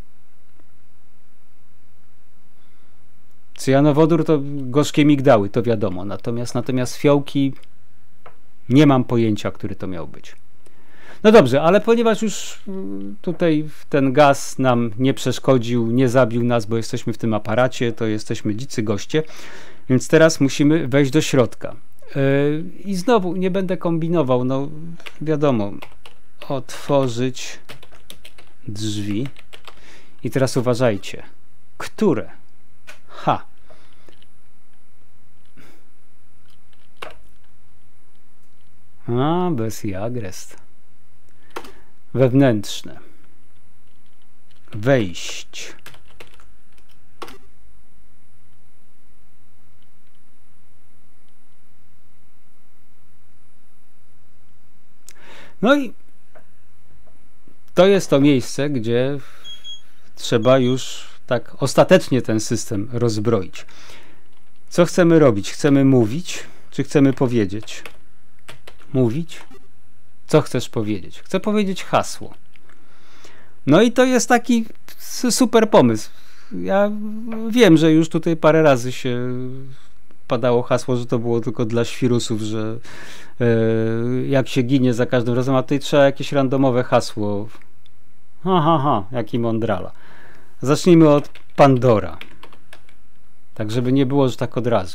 Cyjanowodór to gorzkie migdały, to wiadomo. Natomiast, natomiast fiołki nie mam pojęcia, który to miał być. No dobrze, ale ponieważ już tutaj ten gaz nam nie przeszkodził, nie zabił nas, bo jesteśmy w tym aparacie, to jesteśmy dzicy goście, więc teraz musimy wejść do środka. Yy, I znowu nie będę kombinował, no wiadomo, otworzyć drzwi. I teraz uważajcie, które? Ha! A, bez jagrest. Wewnętrzne. Wejść. No i to jest to miejsce, gdzie trzeba już tak ostatecznie ten system rozbroić. Co chcemy robić? Chcemy mówić, czy chcemy powiedzieć? Mówić? Co chcesz powiedzieć? Chcę powiedzieć hasło. No i to jest taki super pomysł. Ja wiem, że już tutaj parę razy się padało hasło, że to było tylko dla świrusów, że yy, jak się ginie za każdym razem, a tutaj trzeba jakieś randomowe hasło. Ha, ha, ha, jaki mądrala. Zacznijmy od Pandora. Tak, żeby nie było, że tak od razu.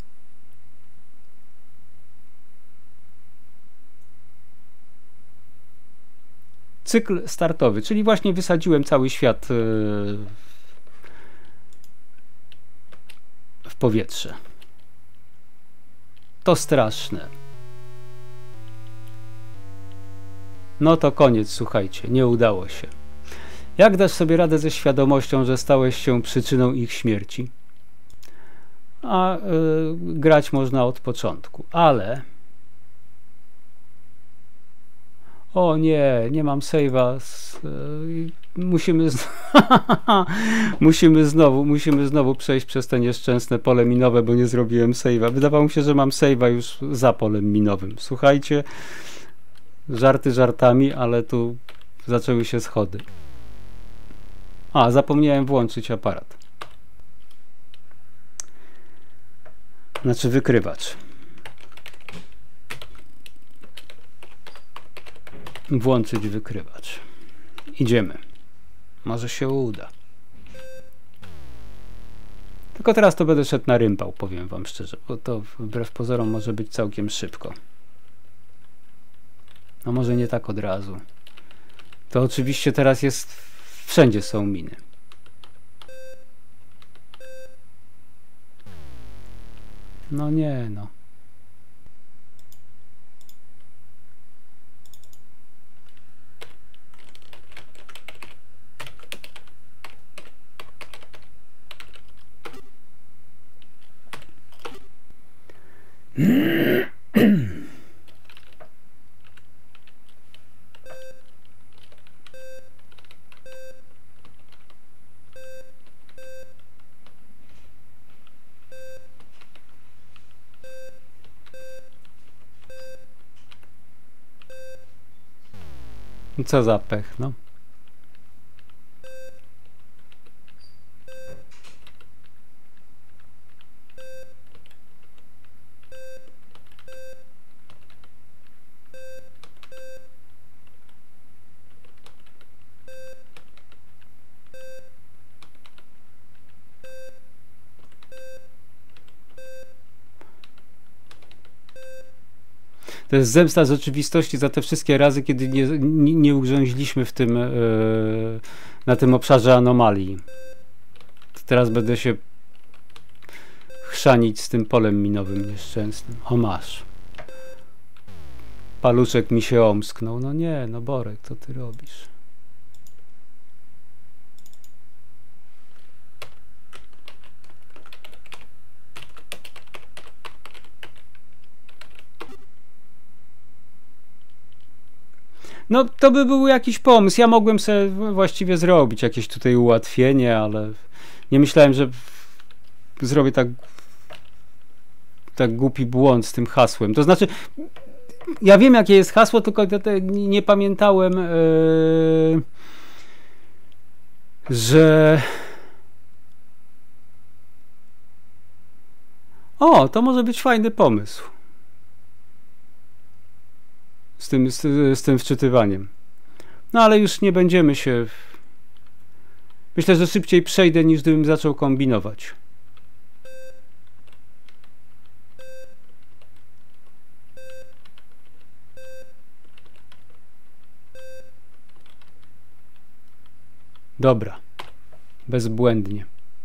Cykl startowy, czyli właśnie wysadziłem cały świat yy, w powietrze. To straszne. No to koniec, słuchajcie, nie udało się. Jak dasz sobie radę ze świadomością, że stałeś się przyczyną ich śmierci? A yy, grać można od początku, ale... O nie, nie mam save'a. Yy, musimy, z... musimy znowu, musimy znowu przejść przez te nieszczęsne pole minowe, bo nie zrobiłem save'a. Wydawało mi się, że mam save'a już za polem minowym. Słuchajcie, żarty żartami, ale tu zaczęły się schody. A, zapomniałem włączyć aparat. Znaczy wykrywacz. Włączyć wykrywacz. Idziemy. Może się uda. Tylko teraz to będę szedł na rympał, powiem wam szczerze, bo to wbrew pozorom może być całkiem szybko. No może nie tak od razu. To oczywiście teraz jest... Wszędzie są miny. No nie, no. Co za pech, no. To jest zemsta rzeczywistości za te wszystkie razy, kiedy nie, nie, nie ugrzęźliśmy w tym, yy, na tym obszarze anomalii. To teraz będę się chrzanić z tym polem minowym nieszczęsnym. O, masz. Paluszek mi się omsknął. No nie, no Borek, co ty robisz? No to by był jakiś pomysł. Ja mogłem sobie właściwie zrobić jakieś tutaj ułatwienie, ale nie myślałem, że zrobię tak tak głupi błąd z tym hasłem. To znaczy, ja wiem jakie jest hasło, tylko nie pamiętałem, yy, że o, to może być fajny pomysł. Z tym, z, z tym wczytywaniem. No ale już nie będziemy się... Myślę, że szybciej przejdę, niż gdybym zaczął kombinować. Dobra. Bezbłędnie.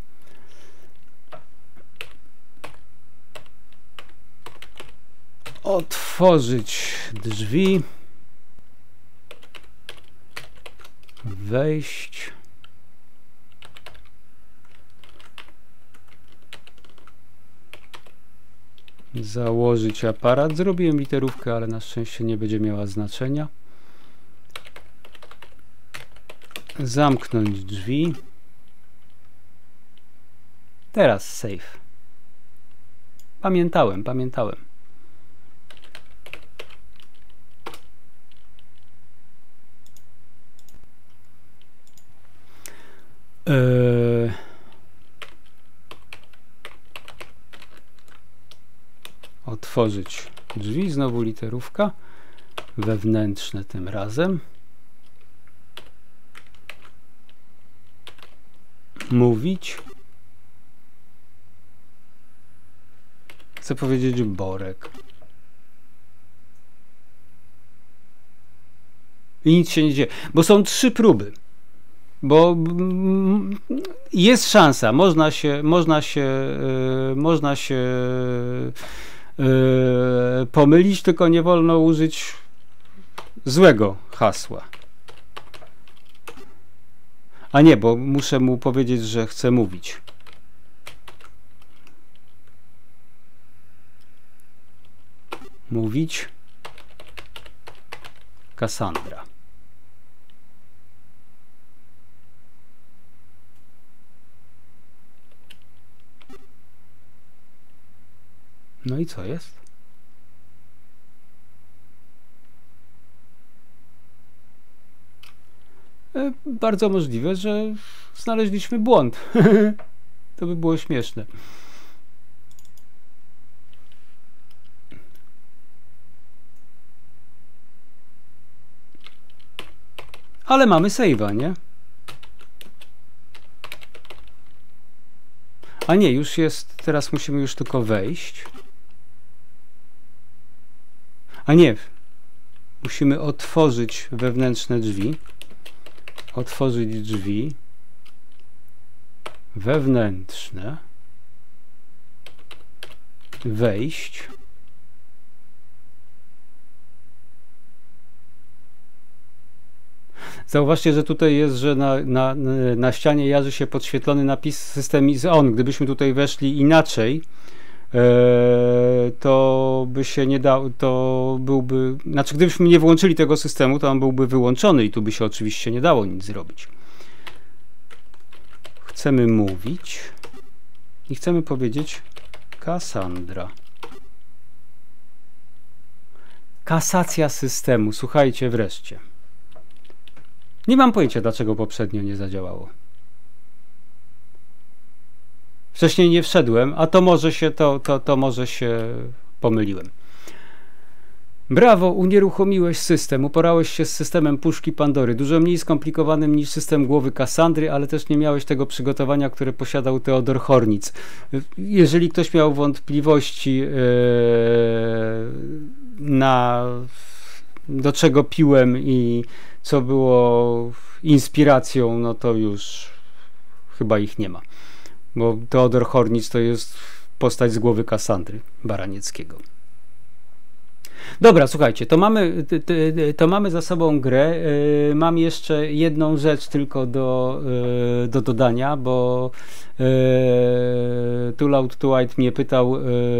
Otworzyć drzwi. Wejść. Założyć aparat. Zrobiłem literówkę, ale na szczęście nie będzie miała znaczenia. Zamknąć drzwi. Teraz save. Pamiętałem, pamiętałem. Eee... Otworzyć drzwi, znowu literówka, wewnętrzne tym razem. Mówić. Chcę powiedzieć Borek. I nic się nie dzieje, bo są trzy próby. Bo jest szansa, można się, można się, yy, można się yy, pomylić, tylko nie wolno użyć złego hasła. A nie, bo muszę mu powiedzieć, że chcę mówić. Mówić. Cassandra. No i co jest? E, bardzo możliwe, że znaleźliśmy błąd. To by było śmieszne. Ale mamy save'a, nie? A nie, już jest, teraz musimy już tylko wejść. A nie, musimy otworzyć wewnętrzne drzwi. Otworzyć drzwi. Wewnętrzne. Wejść. Zauważcie, że tutaj jest, że na, na, na ścianie jarzy się podświetlony napis System is on. Gdybyśmy tutaj weszli inaczej, e, to by się nie dało, to byłby, znaczy gdybyśmy nie włączyli tego systemu, to on byłby wyłączony i tu by się oczywiście nie dało nic zrobić. Chcemy mówić i chcemy powiedzieć Cassandra. Kasacja systemu. Słuchajcie, wreszcie. Nie mam pojęcia, dlaczego poprzednio nie zadziałało. Wcześniej nie wszedłem, a to może się, to, to, to może się pomyliłem. Brawo, unieruchomiłeś system, uporałeś się z systemem puszki Pandory, dużo mniej skomplikowanym niż system głowy Kassandry, ale też nie miałeś tego przygotowania, które posiadał Theodor Hornitz. Jeżeli ktoś miał wątpliwości yy, na do czego piłem i co było inspiracją, no to już chyba ich nie ma. Bo Theodor Hornitz to jest postać z głowy Kassandry Baranieckiego. Dobra, słuchajcie, to mamy, to mamy za sobą grę. Mam jeszcze jedną rzecz tylko do, do dodania, bo Too Loud to White mnie pytał,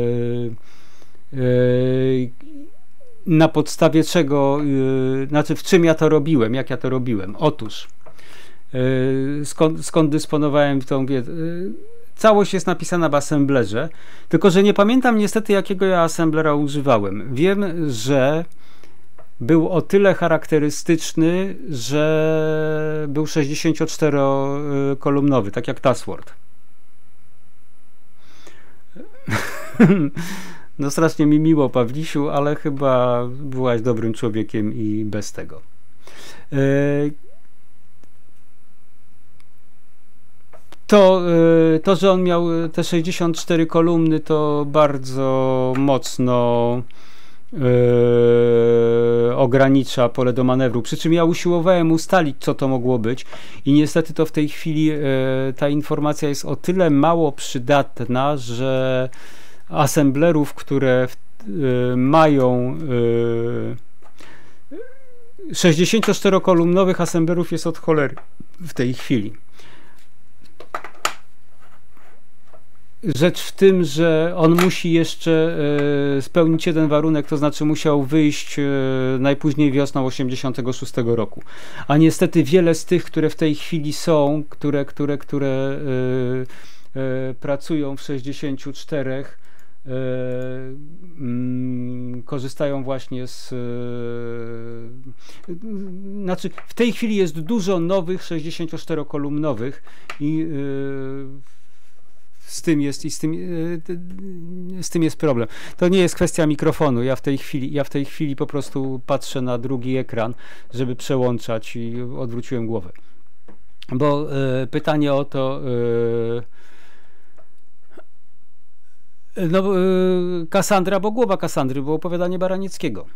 na podstawie czego, znaczy w czym ja to robiłem, jak ja to robiłem. Otóż skąd, skąd dysponowałem tą wiedzą. Całość jest napisana w assemblerze, tylko że nie pamiętam niestety, jakiego ja assemblera używałem. Wiem, że był o tyle charakterystyczny, że był sześćdziesięcioczterokolumnowy, tak jak Tasword. No strasznie mi miło, Pawlisiu, ale chyba byłaś dobrym człowiekiem i bez tego. To, to, że on miał te sześćdziesiąt cztery kolumny, to bardzo mocno yy, ogranicza pole do manewru. Przy czym ja usiłowałem ustalić, co to mogło być i niestety to w tej chwili yy, ta informacja jest o tyle mało przydatna, że assemblerów, które yy, mają yy, sześćdziesięcioczterokolumnowych assemblerów jest od cholery w tej chwili. Rzecz w tym, że on musi jeszcze e, spełnić jeden warunek, to znaczy musiał wyjść e, najpóźniej wiosną osiemdziesiątego szóstego roku. A niestety wiele z tych, które w tej chwili są, które, które, które e, e, pracują w sześćdziesięciu czterech, mm, korzystają właśnie z... Yy, znaczy, w tej chwili jest dużo nowych sześćdziesięcioczterokolumnowych i yy, z tym jest i z tym, yy, z tym jest problem. To nie jest kwestia mikrofonu. Ja w tej chwili, ja w tej chwili po prostu patrzę na drugi ekran, żeby przełączać i odwróciłem głowę. Bo yy, pytanie o to... Yy, No, yy, Kassandra, bo głowa Kassandry, było opowiadanie Baranieckiego,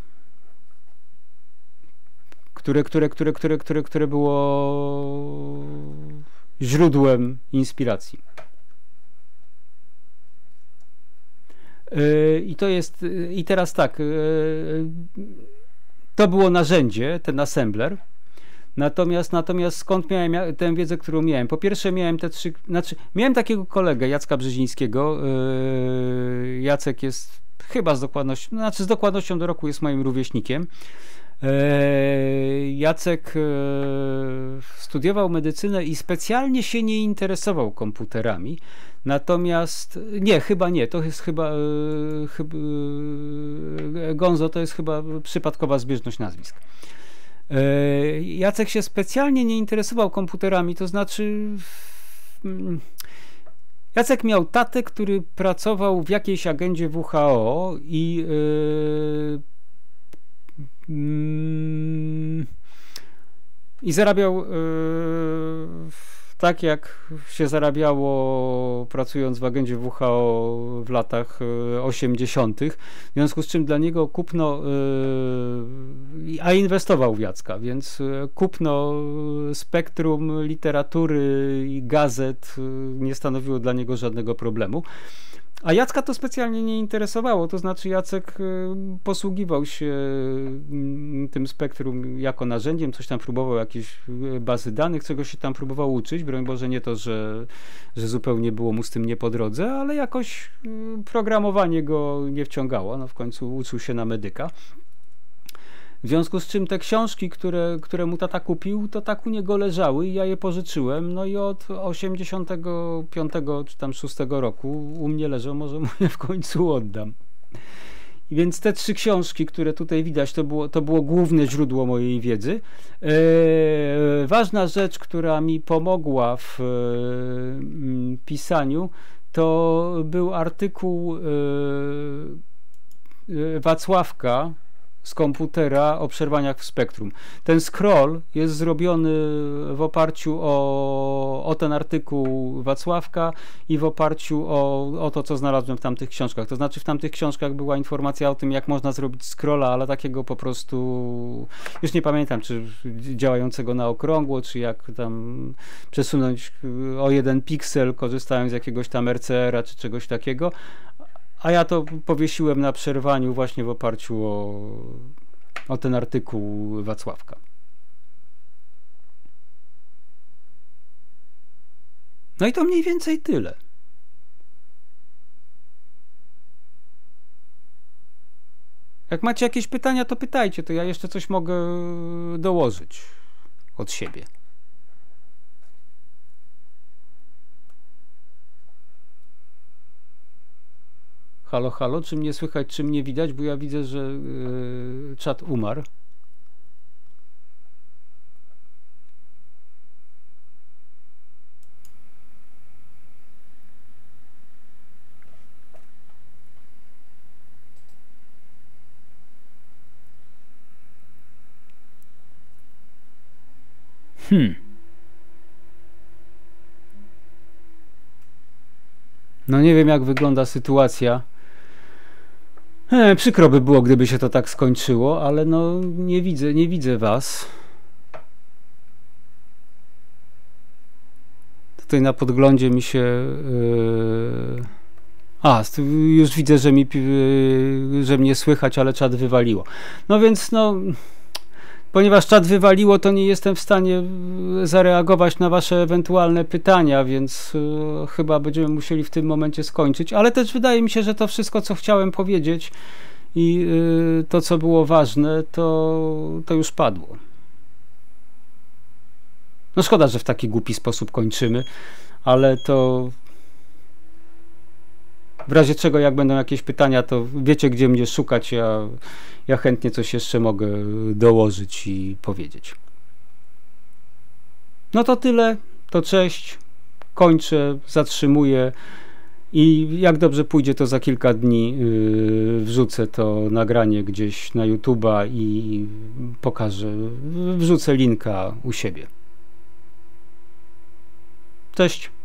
które, które, które, które, które, które było źródłem inspiracji. Yy, I to jest, yy, i teraz tak, yy, to było narzędzie, ten assembler. Natomiast, natomiast skąd miałem tę wiedzę, którą miałem? Po pierwsze miałem te trzy, znaczy miałem takiego kolegę, Jacka Brzezińskiego. Yy, Jacek jest chyba z dokładnością, znaczy z dokładnością do roku jest moim rówieśnikiem. Yy, Jacek yy, studiował medycynę i specjalnie się nie interesował komputerami. Natomiast, nie, chyba nie, to jest chyba, yy, chyba yy, Gonzo to jest chyba przypadkowa zbieżność nazwisk. Jacek się specjalnie nie interesował komputerami, to znaczy Jacek miał tatę, który pracował w jakiejś agendzie W H O i yy, yy, i zarabiał yy, tak jak się zarabiało pracując w agendzie W H O w latach osiemdziesiątych. W związku z czym dla niego kupno, yy, a inwestował w Jacka, więc kupno spektrum literatury i gazet nie stanowiło dla niego żadnego problemu. A Jacka to specjalnie nie interesowało, to znaczy Jacek posługiwał się tym spektrum jako narzędziem, coś tam próbował, jakieś bazy danych, czegoś się tam próbował uczyć, broń Boże nie to, że, że zupełnie było mu z tym nie po drodze, ale jakoś programowanie go nie wciągało, no w końcu uczył się na medyka. W związku z czym te książki, które, które mu tata kupił, to tak u niego leżały i ja je pożyczyłem, no i od osiemdziesiątego piątego czy tam szóstego roku u mnie leżą, może mu je w końcu oddam. I więc te trzy książki, które tutaj widać, to było, to było główne źródło mojej wiedzy. Eee, ważna rzecz, która mi pomogła w e, pisaniu, to był artykuł e, Wacławka z komputera o przerwaniach w spektrum. Ten scroll jest zrobiony w oparciu o, o ten artykuł Wacławka i w oparciu o, o to, co znalazłem w tamtych książkach. To znaczy w tamtych książkach była informacja o tym, jak można zrobić scrolla, ale takiego po prostu, już nie pamiętam, czy działającego na okrągło, czy jak tam przesunąć o jeden piksel, korzystając z jakiegoś tam R C R-a, czy czegoś takiego. A ja to powiesiłem na przerwaniu właśnie w oparciu o, o ten artykuł Wacławka. No i to mniej więcej tyle. Jak macie jakieś pytania, to pytajcie, to ja jeszcze coś mogę dołożyć od siebie. Halo, halo, czy mnie słychać, czy mnie widać, bo ja widzę, że yy, czat umarł. Hmm. No nie wiem, jak wygląda sytuacja. E, przykro by było, gdyby się to tak skończyło, ale no nie widzę, nie widzę was. Tutaj na podglądzie mi się... Yy... A, już widzę, że, mi, yy, że mnie słychać, ale czat wywaliło. No więc no... Ponieważ czat wywaliło, to nie jestem w stanie zareagować na wasze ewentualne pytania, więc y, chyba będziemy musieli w tym momencie skończyć, ale też wydaje mi się, że to wszystko, co chciałem powiedzieć i y, to, co było ważne, to, to już padło. No szkoda, że w taki głupi sposób kończymy, ale to W razie czego, jak będą jakieś pytania, to wiecie, gdzie mnie szukać. Ja, ja chętnie coś jeszcze mogę dołożyć i powiedzieć. No to tyle. To cześć. Kończę, zatrzymuję. I jak dobrze pójdzie, to za kilka dni yy, wrzucę to nagranie gdzieś na YouTube'a i pokażę, wrzucę linka u siebie. Cześć.